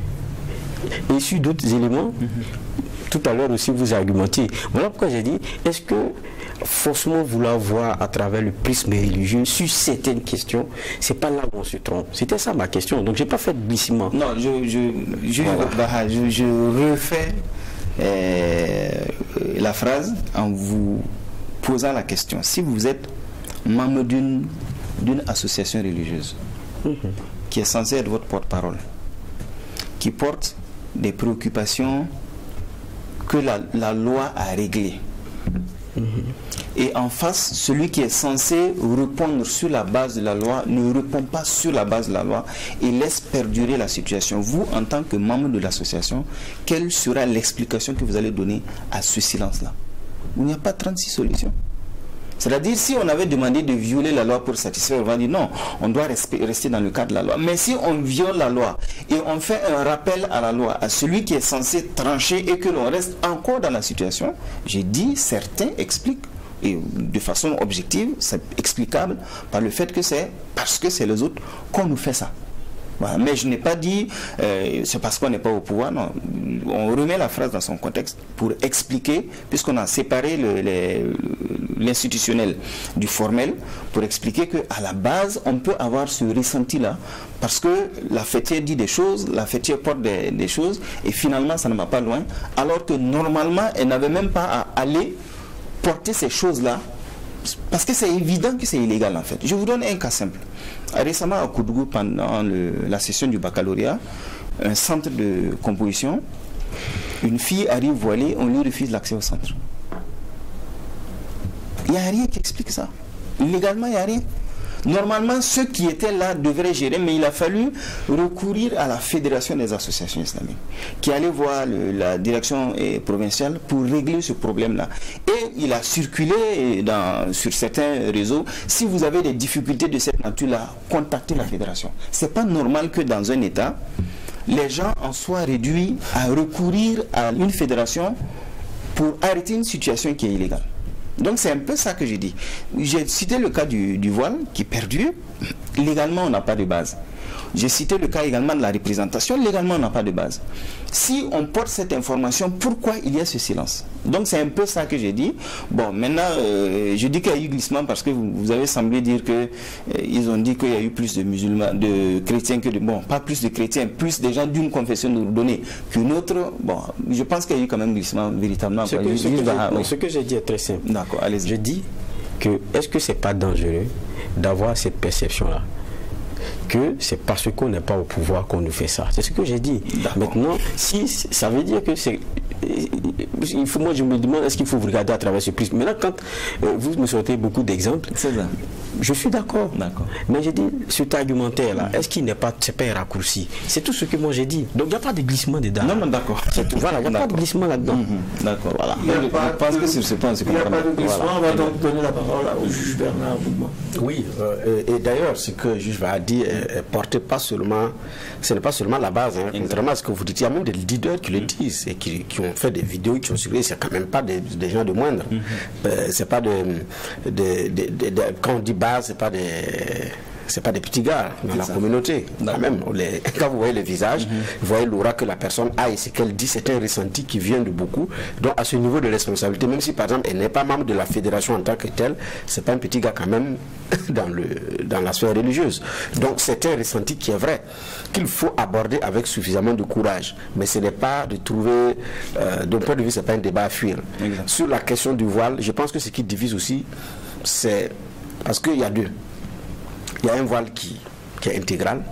Et sur d'autres éléments, mmh. tout à l'heure aussi vous argumentiez. Voilà pourquoi j'ai dit, est-ce que forcément vouloir voir à travers le prisme religieux sur certaines questions, c'est pas là où on se trompe. C'était ça ma question. Donc j'ai pas fait de glissement. Non, je, je, je, voilà. je, je refais euh, la phrase en vous posant la question. Si vous êtes membre d'une d'une association religieuse mm-hmm. qui est censée être votre porte-parole, qui porte des préoccupations que la, la loi a réglées, et en face, celui qui est censé répondre sur la base de la loi ne répond pas sur la base de la loi et laisse perdurer la situation. Vous, en tant que membre de l'association, quelle sera l'explication que vous allez donner à ce silence-là? Il n'y a pas trente-six solutions. C'est-à-dire, si on avait demandé de violer la loi pour satisfaire, on va dire non, on doit rester dans le cadre de la loi. Mais si on viole la loi et on fait un rappel à la loi, à celui qui est censé trancher et que l'on reste encore dans la situation, j'ai dit, certains expliquent, et de façon objective, c'est explicable par le fait que c'est parce que c'est les autres qu'on nous fait ça. Voilà. Mais je n'ai pas dit euh, c'est parce qu'on n'est pas au pouvoir, non. On remet la phrase dans son contexte pour expliquer, puisqu'on a séparé l'institutionnel du formel, pour expliquer qu'à la base, on peut avoir ce ressenti-là, parce que la fêtière dit des choses, la fêtière porte des, des choses, et finalement, ça ne va pas loin, alors que normalement, elle n'avait même pas à aller porter ces choses-là, parce que c'est évident que c'est illégal en fait. Je vous donne un cas simple. Récemment à Koudougou, pendant le, la session du baccalauréat, un centre de composition, une fille arrive voilée, on lui refuse l'accès au centre. Il n'y a rien qui explique ça. Légalement, il n'y a rien. Normalement, ceux qui étaient là devraient gérer, mais il a fallu recourir à la Fédération des associations islamiques, qui allait voir le, la direction eh, provinciale pour régler ce problème-là. Et il a circulé dans, sur certains réseaux, si vous avez des difficultés de cette nature-là, contactez la Fédération. Ce n'est pas normal que dans un État, les gens en soient réduits à recourir à une fédération pour arrêter une situation qui est illégale. Donc c'est un peu ça que j'ai dit. J'ai cité le cas du, du voile qui perdure. Légalement, on n'a pas de base. J'ai cité le cas également de la représentation. Légalement, on n'a pas de base. Si on porte cette information, pourquoi il y a ce silence? Donc c'est un peu ça que j'ai dit. Bon, maintenant, euh, je dis qu'il y a eu glissement parce que vous, vous avez semblé dire que euh, ils ont dit qu'il y a eu plus de musulmans, de chrétiens que de... Bon, pas plus de chrétiens, plus des gens d'une confession donnée qu'une autre. Bon, je pense qu'il y a eu quand même glissement véritablement. Ce que, ce que, oui. ce que j'ai dit est très simple. D'accord, allez-y. Je dis que est-ce que c'est pas dangereux d'avoir cette perception-là, que c'est parce qu'on n'est pas au pouvoir qu'on nous fait ça? C'est ce que j'ai dit. Maintenant, si ça veut dire que c'est... Il faut, moi je me demande, est-ce qu'il faut vous regarder à travers ce prisme? Maintenant, quand euh, vous me sortez beaucoup d'exemples, je suis d'accord. Mais j'ai dit, cet argumentaire-là, est-ce qu'il n'est pas, c'est pas un raccourci? C'est tout ce que moi j'ai dit. Donc il n'y a pas de glissement dedans. Non, non, d'accord. Voilà, il n'y a pas de glissement là-dedans. Mm-hmm. D'accord. Voilà. Il n'y a, pas, pense que sur ce point, il n'y a pas de glissement. Voilà. On va donc donner la parole au juge Bernard Bougman. Oui, euh, et, et d'ailleurs, ce que le juge va dire est porté pas seulement, ce n'est pas seulement la base, hein, contrairement à ce que vous dites. Il y a même des leaders qui le disent et qui, qui ont fait des vidéos qui ont circulé. C'est quand même pas des, des gens de moindre. Mm-hmm. euh, c'est pas de, de, de, de, de, quand on dit base, c'est pas des c'est pas des petits gars dans la ça. communauté. Quand même, les, quand vous voyez les visages, mm-hmm. vous voyez l'aura que la personne a et ce qu'elle dit, c'est un ressenti qui vient de beaucoup. Donc à ce niveau de responsabilité, même si par exemple elle n'est pas membre de la fédération en tant que telle, c'est pas un petit gars quand même dans le dans la sphère religieuse. Donc c'est un ressenti qui est vrai, qu'il faut aborder avec suffisamment de courage. Mais ce n'est pas de trouver, euh, d'un point de vue, c'est pas un débat à fuir. Exact. Sur la question du voile, je pense que ce qui divise aussi, c'est parce qu'il y a deux. Il y a un voile qui, qui est intégral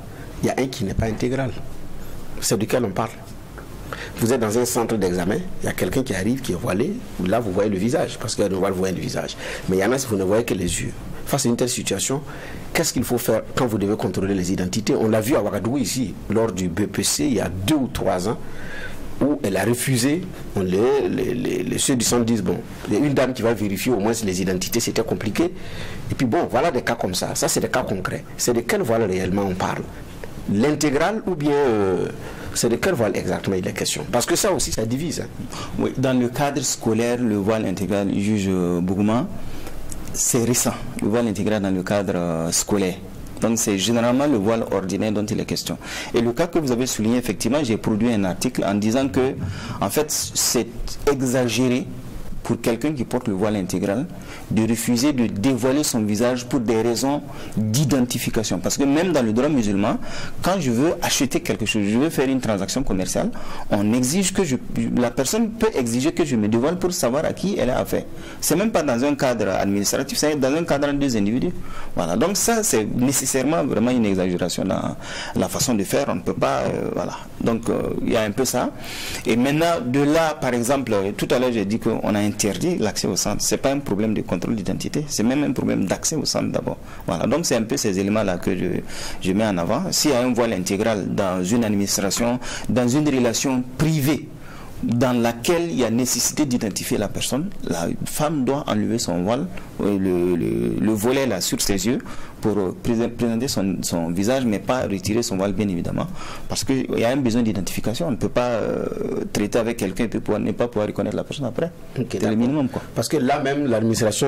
il y a un qui n'est pas intégral. C'est duquel on parle. Vous êtes dans un centre d'examen, il y a quelqu'un qui arrive, qui est voilé, là vous voyez le visage, parce que le voile voit le visage. Mais il y en a, si vous ne voyez que les yeux. Face à une telle situation, qu'est-ce qu'il faut faire quand vous devez contrôler les identités? On l'a vu à Ouagadougou ici, lors du B P C, il y a deux ou trois ans, où elle a refusé. On les, les, les, les ceux du centre disent, bon, il y a une dame qui va vérifier au moins si les identités, c'était compliqué. Et puis bon, voilà des cas comme ça. Ça, c'est des cas concrets. C'est de quel voile réellement on parle? L'intégral ou bien... Euh, c'est de quel voile exactement il est question? Parce que ça aussi, ça divise. Hein. Oui, dans le cadre scolaire, le voile intégral, juge Bougouma, c'est récent, le voile intégral dans le cadre euh, scolaire. Donc c'est généralement le voile ordinaire dont il est question. Et le cas que vous avez souligné, effectivement, j'ai produit un article en disant que, en fait, c'est exagéré pour quelqu'un qui porte le voile intégral de refuser de dévoiler son visage pour des raisons d'identification. Parce que même dans le droit musulman, quand je veux acheter quelque chose, je veux faire une transaction commerciale, on exige que je, la personne peut exiger que je me dévoile pour savoir à qui elle a affaire. C'est même pas dans un cadre administratif, c'est dans un cadre de deux individus. Voilà. Donc ça, c'est nécessairement vraiment une exagération dans la façon de faire. On ne peut pas... Euh, voilà. Donc euh, il y a un peu ça. Et maintenant, de là, par exemple, tout à l'heure, j'ai dit qu'on a interdit l'accès au centre. Ce n'est pas un problème de contrôle d'identité, c'est même un problème d'accès au centre d'abord. Voilà, donc c'est un peu ces éléments-là que je, je mets en avant. S'il y a un voile intégral dans une administration, dans une relation privée, dans laquelle il y a nécessité d'identifier la personne, la femme doit enlever son voile, le, le, le volet là sur ses yeux, pour présenter son, son visage, mais pas retirer son voile, bien évidemment, parce qu'il y a un besoin d'identification. On ne peut pas euh, traiter avec quelqu'un et puis ne pas pouvoir reconnaître la personne après. Okay, c'est le minimum, quoi. Parce que là même, l'administration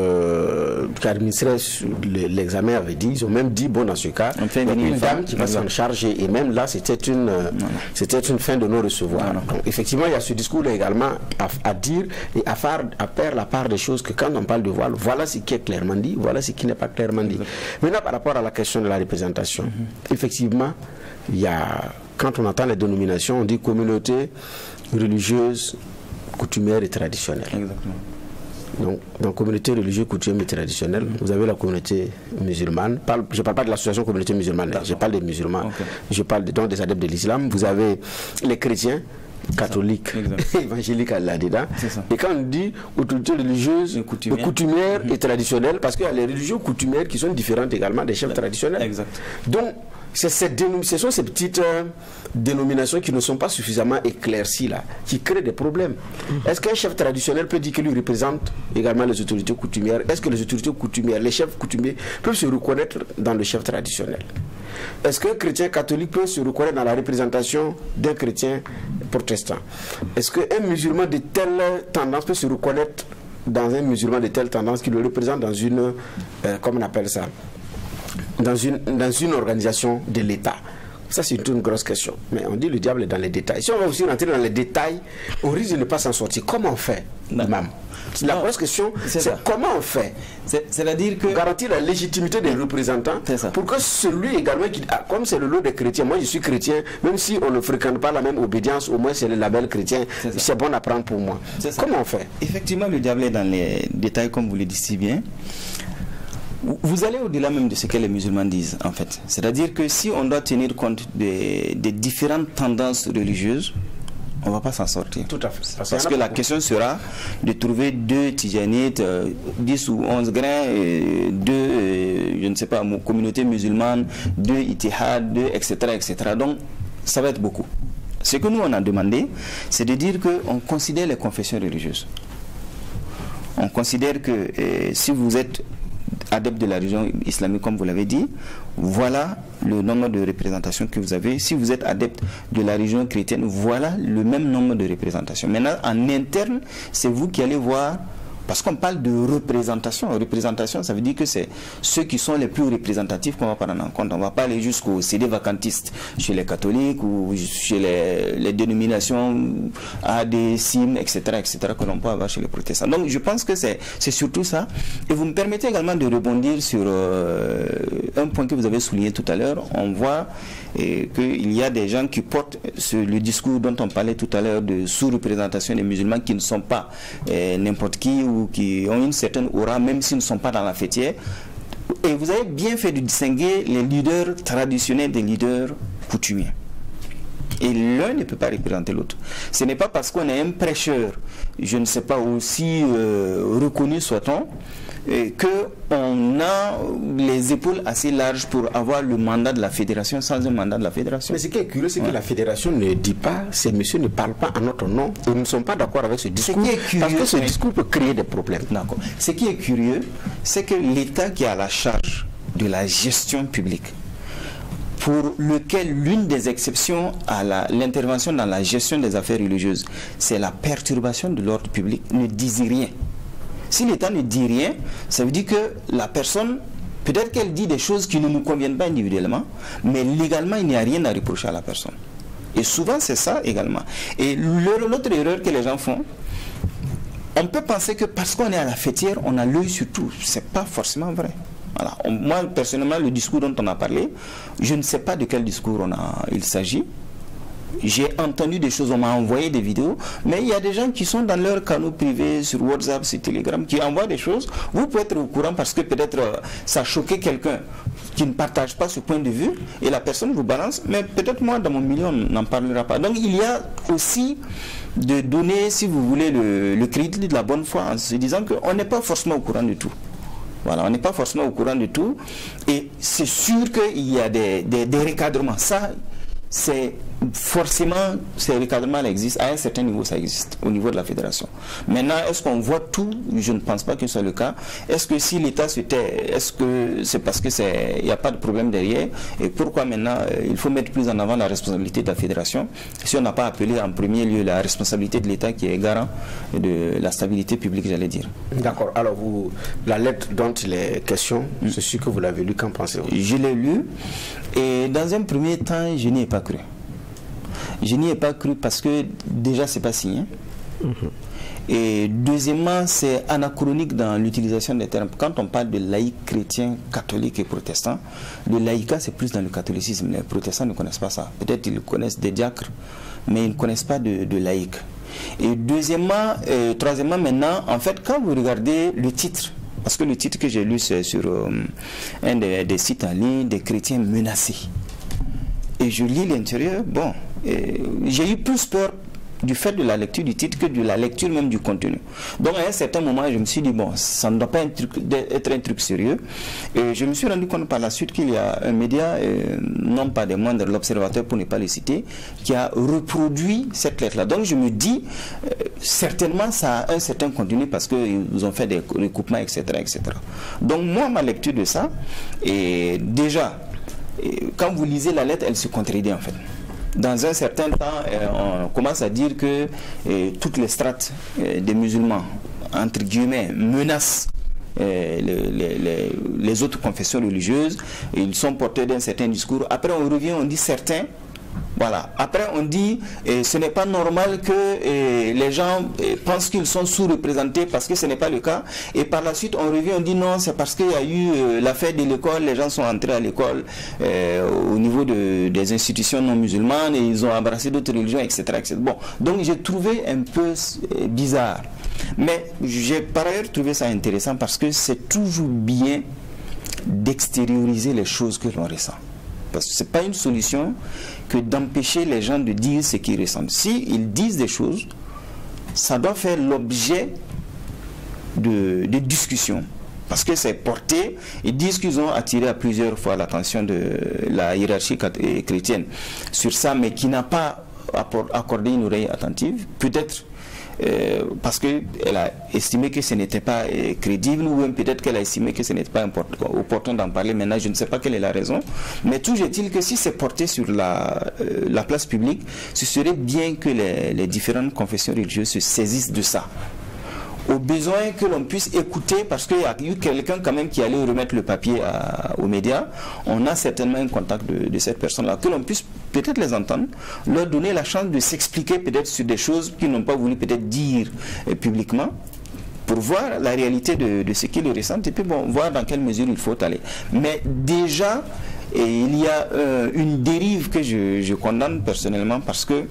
euh, qui administrait l'examen avait dit, ils ont même dit, bon, dans ce cas, il y a une dame qui va s'en charger, et même là, c'était une, euh, c'était une fin de non-recevoir. Donc, effectivement, il y a ce discours-là également à, à dire et à faire, à faire la part des choses que quand on parle de voile, voilà ce qui est clairement dit, voilà ce qui n'est pas clairement dit. Maintenant, par rapport à la question de la représentation, mm-hmm. effectivement, il y a, quand on entend les dénominations, on dit communauté religieuse, coutumière et traditionnelle. Exactement. Donc, dans la communauté religieuse, coutumière et traditionnelle, mm-hmm. vous avez la communauté musulmane. Parle, je ne parle pas de l'association communauté musulmane, je parle des musulmans. Okay. Je parle de, donc des adeptes de l'islam. Vous avez les chrétiens, catholiques, évangéliques là-dedans. Et quand on dit autorité religieuse, coutumière, coutumière mm-hmm. et traditionnelle, parce qu'il y a les religions coutumières qui sont différentes également des chefs traditionnels. Exact. Donc, ce sont ces petites euh, dénominations qui ne sont pas suffisamment éclaircies là, qui créent des problèmes. Mm-hmm. Est-ce qu'un chef traditionnel peut dire qu'il lui représente également les autorités coutumières? Est-ce que les autorités coutumières, les chefs coutumiers peuvent se reconnaître dans le chef traditionnel? Est-ce qu'un chrétien catholique peut se reconnaître dans la représentation d'un chrétien protestant? Est-ce qu'un musulman de telle tendance peut se reconnaître dans un musulman de telle tendance qui le représente dans une, euh, comment on appelle ça, dans une, dans une organisation de l'État? Ça, c'est une, une grosse question. Mais on dit le diable est dans les détails. Si on va aussi rentrer dans les détails, on risque de ne pas s'en sortir. Comment on fait, imam? La grosse question, c'est comment on fait? C'est-à-dire que... garantir la légitimité des représentants pour que celui également, qui, ah, comme c'est le lot des chrétiens, moi je suis chrétien, même si on ne fréquente pas la même obédience, au moins c'est le label chrétien, c'est bon à prendre pour moi. Comment on fait? Effectivement, le diable est dans les détails, comme vous le dites si bien. Vous allez au-delà même de ce que les musulmans disent, en fait. C'est-à-dire que si on doit tenir compte des, des différentes tendances religieuses, on ne va pas s'en sortir. Tout à fait. Parce, Parce que la question sera de trouver deux tijanites, euh, dix ou onze grains, euh, deux, euh, je ne sais pas, communautés musulmanes, deux itihad, deux, et cetera, et cetera. Donc, ça va être beaucoup. Ce que nous, on a demandé, c'est de dire qu'on considère les confessions religieuses. On considère que euh, si vous êtes adepte de la religion islamique, comme vous l'avez dit, voilà le nombre de représentations que vous avez. Si vous êtes adepte de la religion chrétienne, voilà le même nombre de représentations. Maintenant, en interne, c'est vous qui allez voir, parce qu'on parle de représentation. Représentation, ça veut dire que c'est ceux qui sont les plus représentatifs qu'on va prendre en compte. On ne va pas aller jusqu'au C D vacantiste chez les catholiques ou chez les, les dénominations A D, S I M, et cetera, et cetera que l'on peut avoir chez les protestants. Donc je pense que c'est surtout ça. Et vous me permettez également de rebondir sur euh, un point que vous avez souligné tout à l'heure. On voit qu'il y a des gens qui portent ce, le discours dont on parlait tout à l'heure de sous-représentation des musulmans qui ne sont pas euh, n'importe qui ou qui ont une certaine aura, même s'ils ne sont pas dans la fêtière. Et vous avez bien fait de distinguer les leaders traditionnels des leaders coutumiers. Et l'un ne peut pas représenter l'autre. Ce n'est pas parce qu'on est un prêcheur, je ne sais pas, aussi euh, reconnu soit-on, qu'on a les épaules assez larges pour avoir le mandat de la fédération sans un mandat de la fédération. Mais ce qui est curieux, c'est ouais. que la fédération ne dit pas, ces messieurs ne parlent pas en notre nom, et nous ne sommes pas d'accord avec ce discours, ce qui est curieux, parce que ce oui. discours peut créer des problèmes. D'accord. Ce qui est curieux, c'est que l'État qui a la charge de la gestion publique, pour lequel l'une des exceptions à l'intervention dans la gestion des affaires religieuses, c'est la perturbation de l'ordre public, ne disent rien. Si l'État ne dit rien, ça veut dire que la personne, peut-être qu'elle dit des choses qui ne nous conviennent pas individuellement, mais légalement, il n'y a rien à reprocher à la personne. Et souvent, c'est ça également. Et l'autre erreur que les gens font, on peut penser que parce qu'on est à la fêtière, on a l'œil sur tout. Ce n'est pas forcément vrai. Voilà. On, moi, personnellement, le discours dont on a parlé, je ne sais pas de quel discours on a, il s'agit. J'ai entendu des choses, on m'a envoyé des vidéos, mais il y a des gens qui sont dans leur canaux privés, sur WhatsApp, sur Telegram, qui envoient des choses. Vous pouvez être au courant parce que peut-être euh, ça a choqué quelqu'un qui ne partage pas ce point de vue, et la personne vous balance, mais peut-être moi, dans mon milieu, on n'en parlera pas. Donc il y a aussi de donner, si vous voulez, le, le crédit de la bonne foi, en se disant qu'on n'est pas forcément au courant de tout. Voilà, on n'est pas forcément au courant de tout, et c'est sûr qu'il y a des, des, des recadrements. Ça, c'est forcément, ces recadrements existent, à un certain niveau ça existe, au niveau de la fédération. Maintenant, est-ce qu'on voit tout? Je ne pense pas que ce soit le cas. Est-ce que si l'État se tait, est-ce que c'est parce qu'il n'y a pas de problème derrière? Et pourquoi maintenant, euh, il faut mettre plus en avant la responsabilité de la fédération, si on n'a pas appelé en premier lieu la responsabilité de l'État qui est garant de la stabilité publique, j'allais dire. D'accord. Alors, vous, la lettre dont il est question, mm. c'est sûr que vous l'avez lu, qu'en pensez-vous? Je l'ai lu, et dans un premier temps, je n'y ai pas cru. Je n'y ai pas cru parce que déjà c'est pas signé. Mmh. Et deuxièmement, c'est anachronique dans l'utilisation des termes. Quand on parle de laïcs chrétiens, catholiques et protestants, le laïcat c'est plus dans le catholicisme. Les protestants ne connaissent pas ça. Peut-être ils connaissent des diacres, mais ils ne connaissent pas de, de laïcs. Et deuxièmement, euh, troisièmement maintenant, en fait, quand vous regardez le titre, parce que le titre que j'ai lu c'est sur euh, un des, des sites en ligne, des chrétiens menacés. Et je lis l'intérieur, bon, j'ai eu plus peur du fait de la lecture du titre que de la lecture même du contenu. Donc à un certain moment, je me suis dit, bon, ça ne doit pas être, être un truc sérieux. Et je me suis rendu compte par la suite qu'il y a un média, euh, non pas des moindres, l'Observateur pour ne pas le citer, qui a reproduit cette lettre-là. Donc je me dis, euh, certainement ça a un certain contenu parce qu'ils ont fait des recoupements, et cetera, et cetera. Donc moi, ma lecture de ça, est déjà, et quand vous lisez la lettre, elle se contredit en fait. Dans un certain temps, euh, on commence à dire que euh, toutes les strates euh, des musulmans, entre guillemets, menacent euh, les, les, les, les autres confessions religieuses. Ils sont porteurs d'un certain discours. Après, on revient, on dit certains. Voilà. Après, on dit euh, ce n'est pas normal que euh, les gens euh, pensent qu'ils sont sous-représentés parce que ce n'est pas le cas. Et par la suite, on revient, on dit non, c'est parce qu'il y a eu euh, l'affaire de l'école, les gens sont entrés à l'école euh, au niveau de, des institutions non musulmanes et ils ont embrassé d'autres religions, et cetera, et cetera. Bon, donc j'ai trouvé un peu euh, bizarre. Mais j'ai par ailleurs trouvé ça intéressant parce que c'est toujours bien d'extérioriser les choses que l'on ressent. Parce que ce n'est pas une solution que d'empêcher les gens de dire ce qu'ils ressentent. S'ils disent des choses, ça doit faire l'objet de, de discussions. Parce que c'est porté, ils disent qu'ils ont attiré à plusieurs fois l'attention de la hiérarchie chrétienne sur ça, mais qui n'a pas accordé une oreille attentive. Peut-être Euh, parce qu'elle a estimé que ce n'était pas euh, crédible, ou même peut-être qu'elle a estimé que ce n'était pas opportun d'en parler. Maintenant, je ne sais pas quelle est la raison, mais toujours est-il que si c'est porté sur la, euh, la place publique, ce serait bien que les, les différentes confessions religieuses se saisissent de ça. Au besoin que l'on puisse écouter, parce qu'il y a eu quelqu'un quand même qui allait remettre le papier à, aux médias. On a certainement un contact de, de cette personne-là, que l'on puisse peut-être les entendre, leur donner la chance de s'expliquer peut-être sur des choses qu'ils n'ont pas voulu peut-être dire euh, publiquement, pour voir la réalité de, de ce qu'ils ressentent, et puis bon, voir dans quelle mesure il faut aller. Mais déjà, et il y a euh, une dérive que je, je condamne personnellement, parce que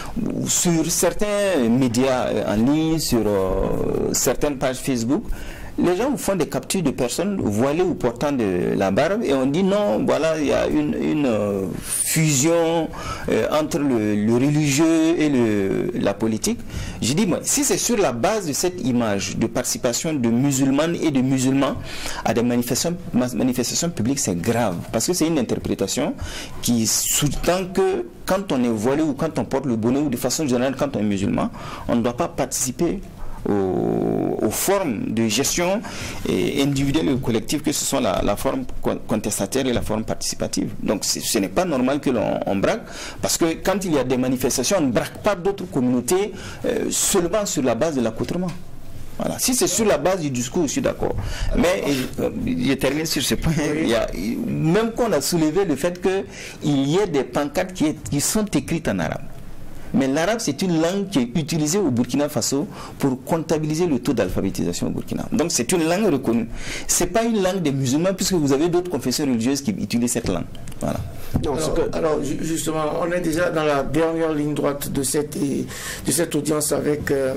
sur certains médias en ligne, sur euh, certaines pages Facebook, les gens font des captures de personnes voilées ou portant de la barbe et on dit non, voilà, il y a une, une euh, fusion euh, entre le, le religieux et le, la politique. Je dis, moi, si c'est sur la base de cette image de participation de musulmanes et de musulmans à des manifestations, manifestations publiques, c'est grave. Parce que c'est une interprétation qui sous-tend que quand on est voilé ou quand on porte le bonnet ou de façon générale quand on est musulman, on ne doit pas participer Aux, aux formes de gestion et individuelle ou collective, que ce soit la, la forme contestataire et la forme participative. Donc ce n'est pas normal que l'on braque, parce que quand il y a des manifestations, on ne braque pas d'autres communautés euh, seulement sur la base de l'accoutrement. Voilà. Si c'est sur la base du discours, je suis d'accord. Mais euh, je termine sur ce point. Il y a, même qu'on a soulevé le fait qu'il y ait des pancartes qui, est, qui sont écrites en arabe. Mais l'arabe, c'est une langue qui est utilisée au Burkina Faso pour comptabiliser le taux d'alphabétisation au Burkina. Donc c'est une langue reconnue. Ce n'est pas une langue des musulmans, puisque vous avez d'autres confessions religieuses qui utilisent cette langue. Voilà. Non, alors, que... alors justement, on est déjà dans la dernière ligne droite de cette, de cette audience avec euh,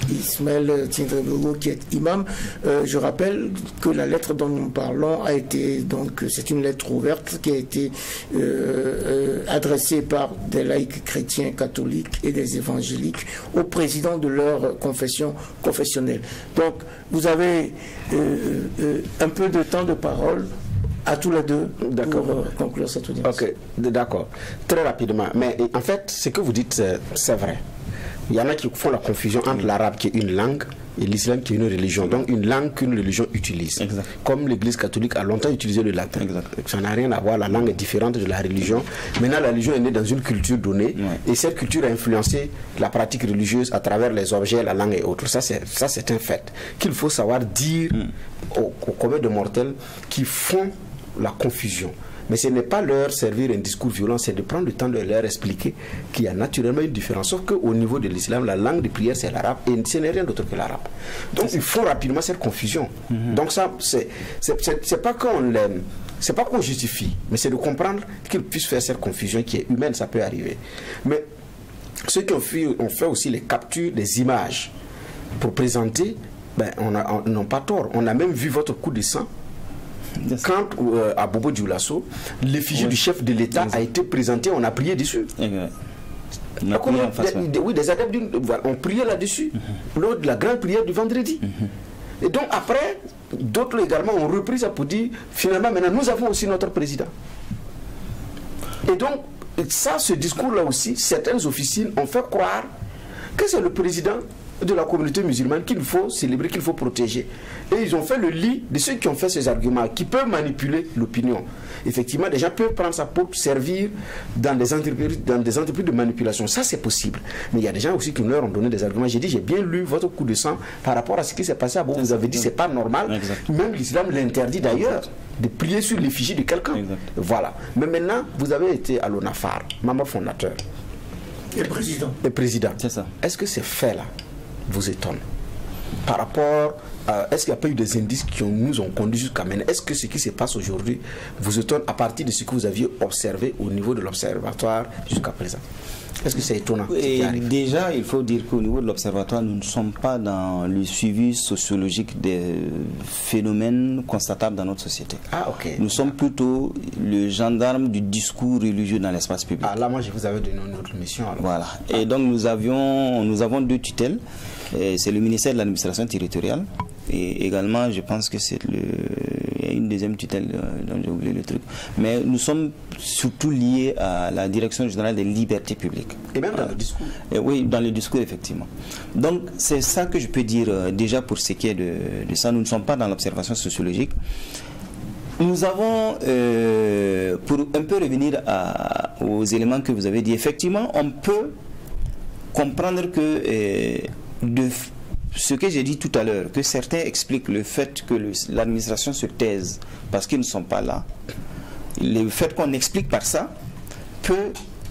Ismaël Tindrebogo, qui est imam. Euh, je rappelle que la lettre dont nous parlons a été, donc c'est une lettre ouverte qui a été euh, euh, adressée par des laïcs chrétiens catholiques et des évangéliques au président de leur confession confessionnelle. Donc vous avez euh, euh, un peu de temps de parole à tous les deux pour euh, conclure cette audience. Ok, d'accord. Très rapidement. Mais en fait, ce que vous dites, c'est vrai. Il y en a qui font la confusion entre l'arabe qui est une langue et l'islam qui est une religion. Donc une langue qu'une religion utilise. Exact. Comme l'église catholique a longtemps utilisé le latin. Exact. Ça n'a rien à voir, la langue est différente de la religion. Maintenant la religion est née dans une culture donnée, ouais. Et cette culture a influencé la pratique religieuse à travers les objets, la langue et autres. Ça c'est un fait qu'il faut savoir dire mm. aux, aux communs de mortels qui font la confusion. Mais ce n'est pas leur servir un discours violent, c'est de prendre le temps de leur expliquer qu'il y a naturellement une différence. Sauf qu'au niveau de l'islam, la langue de prière, c'est l'arabe, et ce n'est rien d'autre que l'arabe. Donc il faut rapidement cette confusion. Mm-hmm. Donc ça, c'est pas qu'on l'aime, c'est pas qu'on justifie, mais c'est de comprendre qu'ils puissent faire cette confusion qui est humaine, ça peut arriver. Mais ceux qui ont fait, ont fait aussi les captures des images pour présenter, ben, on n'ont pas tort. On a même vu votre coup de sang. Quand euh, à Bobo Dioulasso, l'effigie oui. du chef de l'État a été présenté, on a prié dessus. On a prié en face, des, oui, des adeptes voilà, on priait là-dessus, mm-hmm. lors de la grande prière du vendredi. Mm-hmm. Et donc après, d'autres également ont repris ça pour dire, finalement maintenant nous avons aussi notre président. Et donc, ça, ce discours-là aussi, certaines officines ont fait croire que c'est le président de la communauté musulmane qu'il faut célébrer, qu'il faut protéger. Et ils ont fait le lit de ceux qui ont fait ces arguments, qui peuvent manipuler l'opinion. Effectivement, des gens peuvent prendre ça pour servir dans des entreprises, dans des entreprises de manipulation. Ça, c'est possible. Mais il y a des gens aussi qui leur ont donné des arguments. J'ai dit, j'ai bien lu votre coup de sang par rapport à ce qui s'est passé à vous. Vous avez dit, c'est pas normal. Exact. Même l'islam l'interdit d'ailleurs de prier sur l'effigie de quelqu'un. Voilà. Mais maintenant, vous avez été à l'ONAFAR, membre fondateur. Et président. Et président. C'est ça. Est-ce que ces faits-là vous étonne par rapport à, est-ce qu'il n'y a pas eu des indices qui ont, nous ont conduit jusqu'à maintenant? Est-ce que ce qui se passe aujourd'hui vous étonne à partir de ce que vous aviez observé au niveau de l'observatoire jusqu'à présent? Est-ce que c'est étonnant? Et déjà, il faut dire qu'au niveau de l'observatoire, nous ne sommes pas dans le suivi sociologique des phénomènes constatables dans notre société. Ah, ok. Nous sommes plutôt le gendarme du discours religieux dans l'espace public. Ah, là, moi, je vous avais donné une autre mission. Alors. Voilà. Ah. Et donc, nous, avions, nous avons deux tutelles. C'est le ministère de l'administration territoriale. Et également, je pense que c'est le... Il y a une deuxième tutelle dont j'ai oublié le truc. Mais nous sommes surtout liés à la Direction générale des libertés publiques. Et même dans le discours. Et oui, dans le discours, effectivement. Donc, c'est ça que je peux dire euh, déjà pour ce qui est de, de ça. Nous ne sommes pas dans l'observation sociologique. Nous avons, euh, pour un peu revenir à, aux éléments que vous avez dit, effectivement, on peut comprendre que euh, de ce que j'ai dit tout à l'heure, que certains expliquent le fait que l'administration se taise parce qu'ils ne sont pas là, le fait qu'on explique par ça peut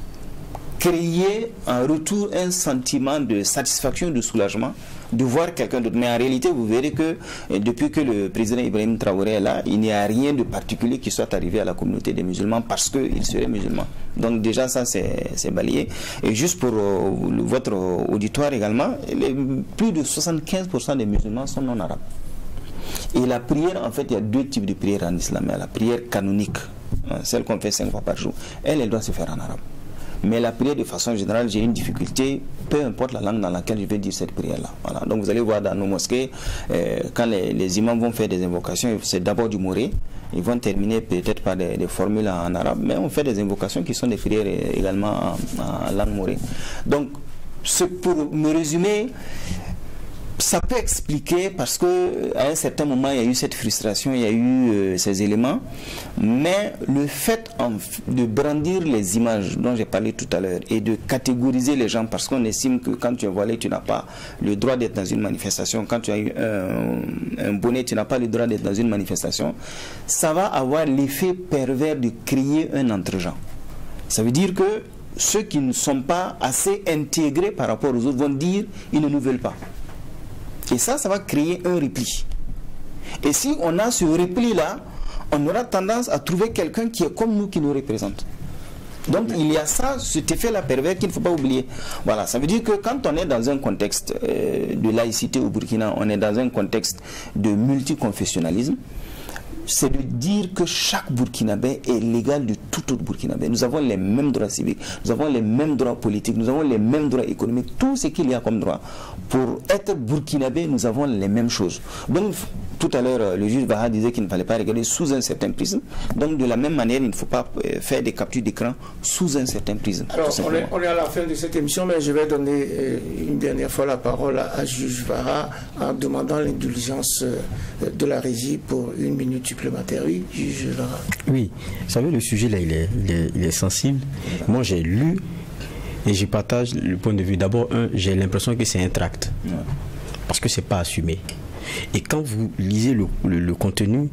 créer en retour un sentiment de satisfaction, de soulagement, de voir quelqu'un d'autre. Mais en réalité, vous verrez que depuis que le président Ibrahim Traoré est là, il n'y a rien de particulier qui soit arrivé à la communauté des musulmans parce qu'il serait musulman. Donc déjà, ça, c'est balayé. Et juste pour euh, votre auditoire également, les, plus de soixante-quinze pour cent des musulmans sont non arabes. Et la prière, en fait, il y a deux types de prières en islam. Il y a la prière canonique, celle qu'on fait cinq fois par jour. Elle, elle doit se faire en arabe. Mais la prière, de façon générale, j'ai une difficulté, peu importe la langue dans laquelle je vais dire cette prière-là. Voilà. Donc vous allez voir dans nos mosquées, euh, quand les, les imams vont faire des invocations, c'est d'abord du moré. Ils vont terminer peut-être par des, des formules en arabe, mais on fait des invocations qui sont des prières également en, en langue morée. Donc, pour me résumer, ça peut expliquer parce que à un certain moment il y a eu cette frustration, il y a eu euh, ces éléments, mais le fait en, de brandir les images dont j'ai parlé tout à l'heure et de catégoriser les gens parce qu'on estime que quand tu es voilé tu n'as pas le droit d'être dans une manifestation, quand tu as eu un, un bonnet tu n'as pas le droit d'être dans une manifestation, ça va avoir l'effet pervers de créer un entre-gens. Ça veut dire que ceux qui ne sont pas assez intégrés par rapport aux autres vont dire ils ne nous veulent pas. Et ça, ça va créer un repli. Et si on a ce repli-là, on aura tendance à trouver quelqu'un qui est comme nous, qui nous représente. Donc il y a ça, cet effet-là pervers qu'il ne faut pas oublier. Voilà, ça veut dire que quand on est dans un contexte euh, de laïcité au Burkina, on est dans un contexte de multiconfessionnalisme, c'est de dire que chaque Burkinabé est l'égal de tout autre Burkinabé. Nous avons les mêmes droits civiques, nous avons les mêmes droits politiques, nous avons les mêmes droits économiques, tout ce qu'il y a comme droit. Pour être Burkinabé, nous avons les mêmes choses. Donc, tout à l'heure, le juge Baha disait qu'il ne fallait pas regarder sous un certain prisme. Donc, de la même manière, il ne faut pas faire des captures d'écran sous un certain prisme. Alors, on est, on est à la fin de cette émission, mais je vais donner euh, une dernière fois la parole à, à juge Baha en demandant l'indulgence euh, de la régie pour une minute supplémentaire. Oui, juge Baha. Oui, vous savez, le sujet là, il est, il est, il est sensible. Moi, j'ai lu et je partage le point de vue. D'abord, un, j'ai l'impression que c'est un tract. Ouais. Parce que c'est pas assumé. Et quand vous lisez le, le, le contenu,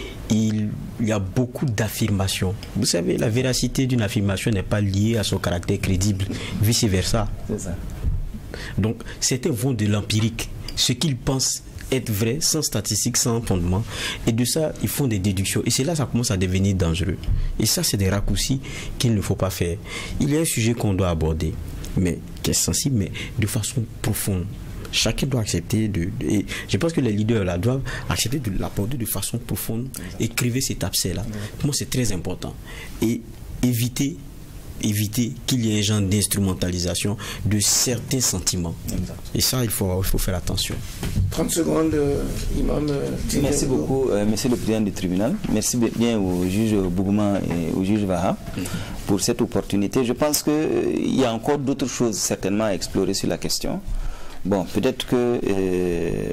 il, il y a beaucoup d'affirmations. Vous savez, la véracité d'une affirmation n'est pas liée à son caractère crédible, vice-versa. C'est ça. Donc, certains vont de l'empirique. Ce qu'ils pensent être vrai, sans statistiques, sans fondement. Et de ça, ils font des déductions. Et c'est là que ça commence à devenir dangereux. Et ça, c'est des raccourcis qu'il ne faut pas faire. Il y a un sujet qu'on doit aborder, mais qui est sensible, mais de façon profonde. Chacun doit accepter de, de et je pense que les leaders là doivent accepter de l'aborder de façon profonde et crever cet abcès là. Pour moi c'est très important et éviter éviter qu'il y ait un genre d'instrumentalisation de certains sentiments. Exact. Et ça il faut, il faut faire attention. trente secondes, euh, imam. Euh, merci beaucoup, euh, monsieur le président du tribunal. Merci bien au juge Bougouma et au juge Baha mm. pour cette opportunité. Je pense qu'il euh, y a encore d'autres choses certainement à explorer sur la question. Bon, peut-être que euh,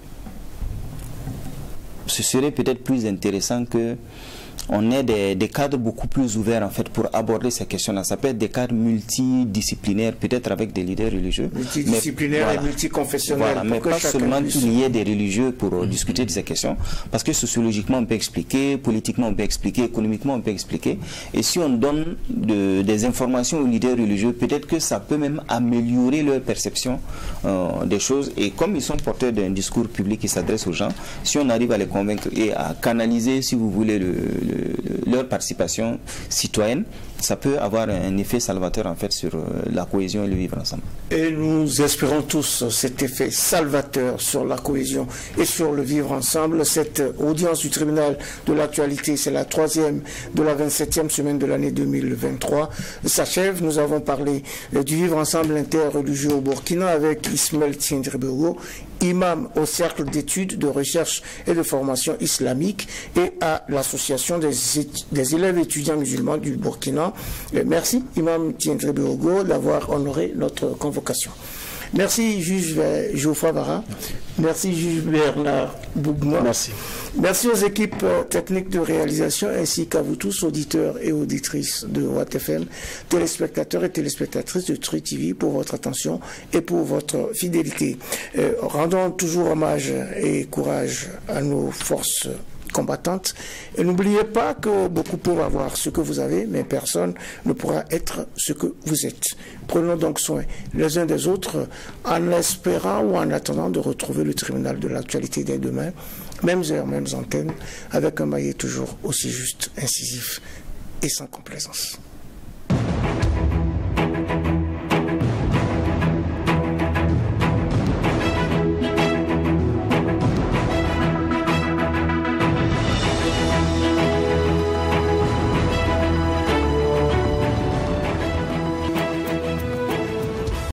ce serait peut-être plus intéressant que on ait des, des cadres beaucoup plus ouverts en fait pour aborder ces questions-là. Ça peut être des cadres multidisciplinaires, peut-être avec des leaders religieux. Multidisciplinaires mais, voilà, et multiconfessionnels. Voilà, mais pas seulement qu'il y ait des religieux pour mmh. discuter de ces questions, parce que sociologiquement on peut expliquer, politiquement on peut expliquer, économiquement on peut expliquer. Et si on donne de, des informations aux leaders religieux, peut-être que ça peut même améliorer leur perception euh, des choses. Et comme ils sont porteurs d'un discours public qui s'adresse aux gens, si on arrive à les convaincre et à canaliser, si vous voulez, le, le leur participation citoyenne, ça peut avoir un effet salvateur en fait sur la cohésion et le vivre ensemble. Et nous espérons tous cet effet salvateur sur la cohésion et sur le vivre ensemble. Cette audience du tribunal de l'actualité, c'est la troisième de la vingt-septième semaine de l'année deux mille vingt-trois, s'achève. Nous avons parlé du vivre ensemble interreligieux au Burkina avec Ismaël Tiendribego, imam au cercle d'études, de recherche et de formation islamique et à l'association des, des élèves étudiants musulmans du Burkina. Et merci, imam Tiendribego, d'avoir honoré notre convocation. Merci, juge Geoffroy Bara. Merci, juge Bernard Bougouma. Merci. Merci aux équipes techniques de réalisation ainsi qu'à vous tous, auditeurs et auditrices de Watt F M, téléspectateurs et téléspectatrices de True T V, pour votre attention et pour votre fidélité. Euh, rendons toujours hommage et courage à nos forces combattantes. Et n'oubliez pas que beaucoup peuvent avoir ce que vous avez, mais personne ne pourra être ce que vous êtes. Prenons donc soin les uns des autres en espérant ou en attendant de retrouver le tribunal de l'actualité dès demain, mêmes heures, mêmes antennes, avec un maillet toujours aussi juste, incisif et sans complaisance.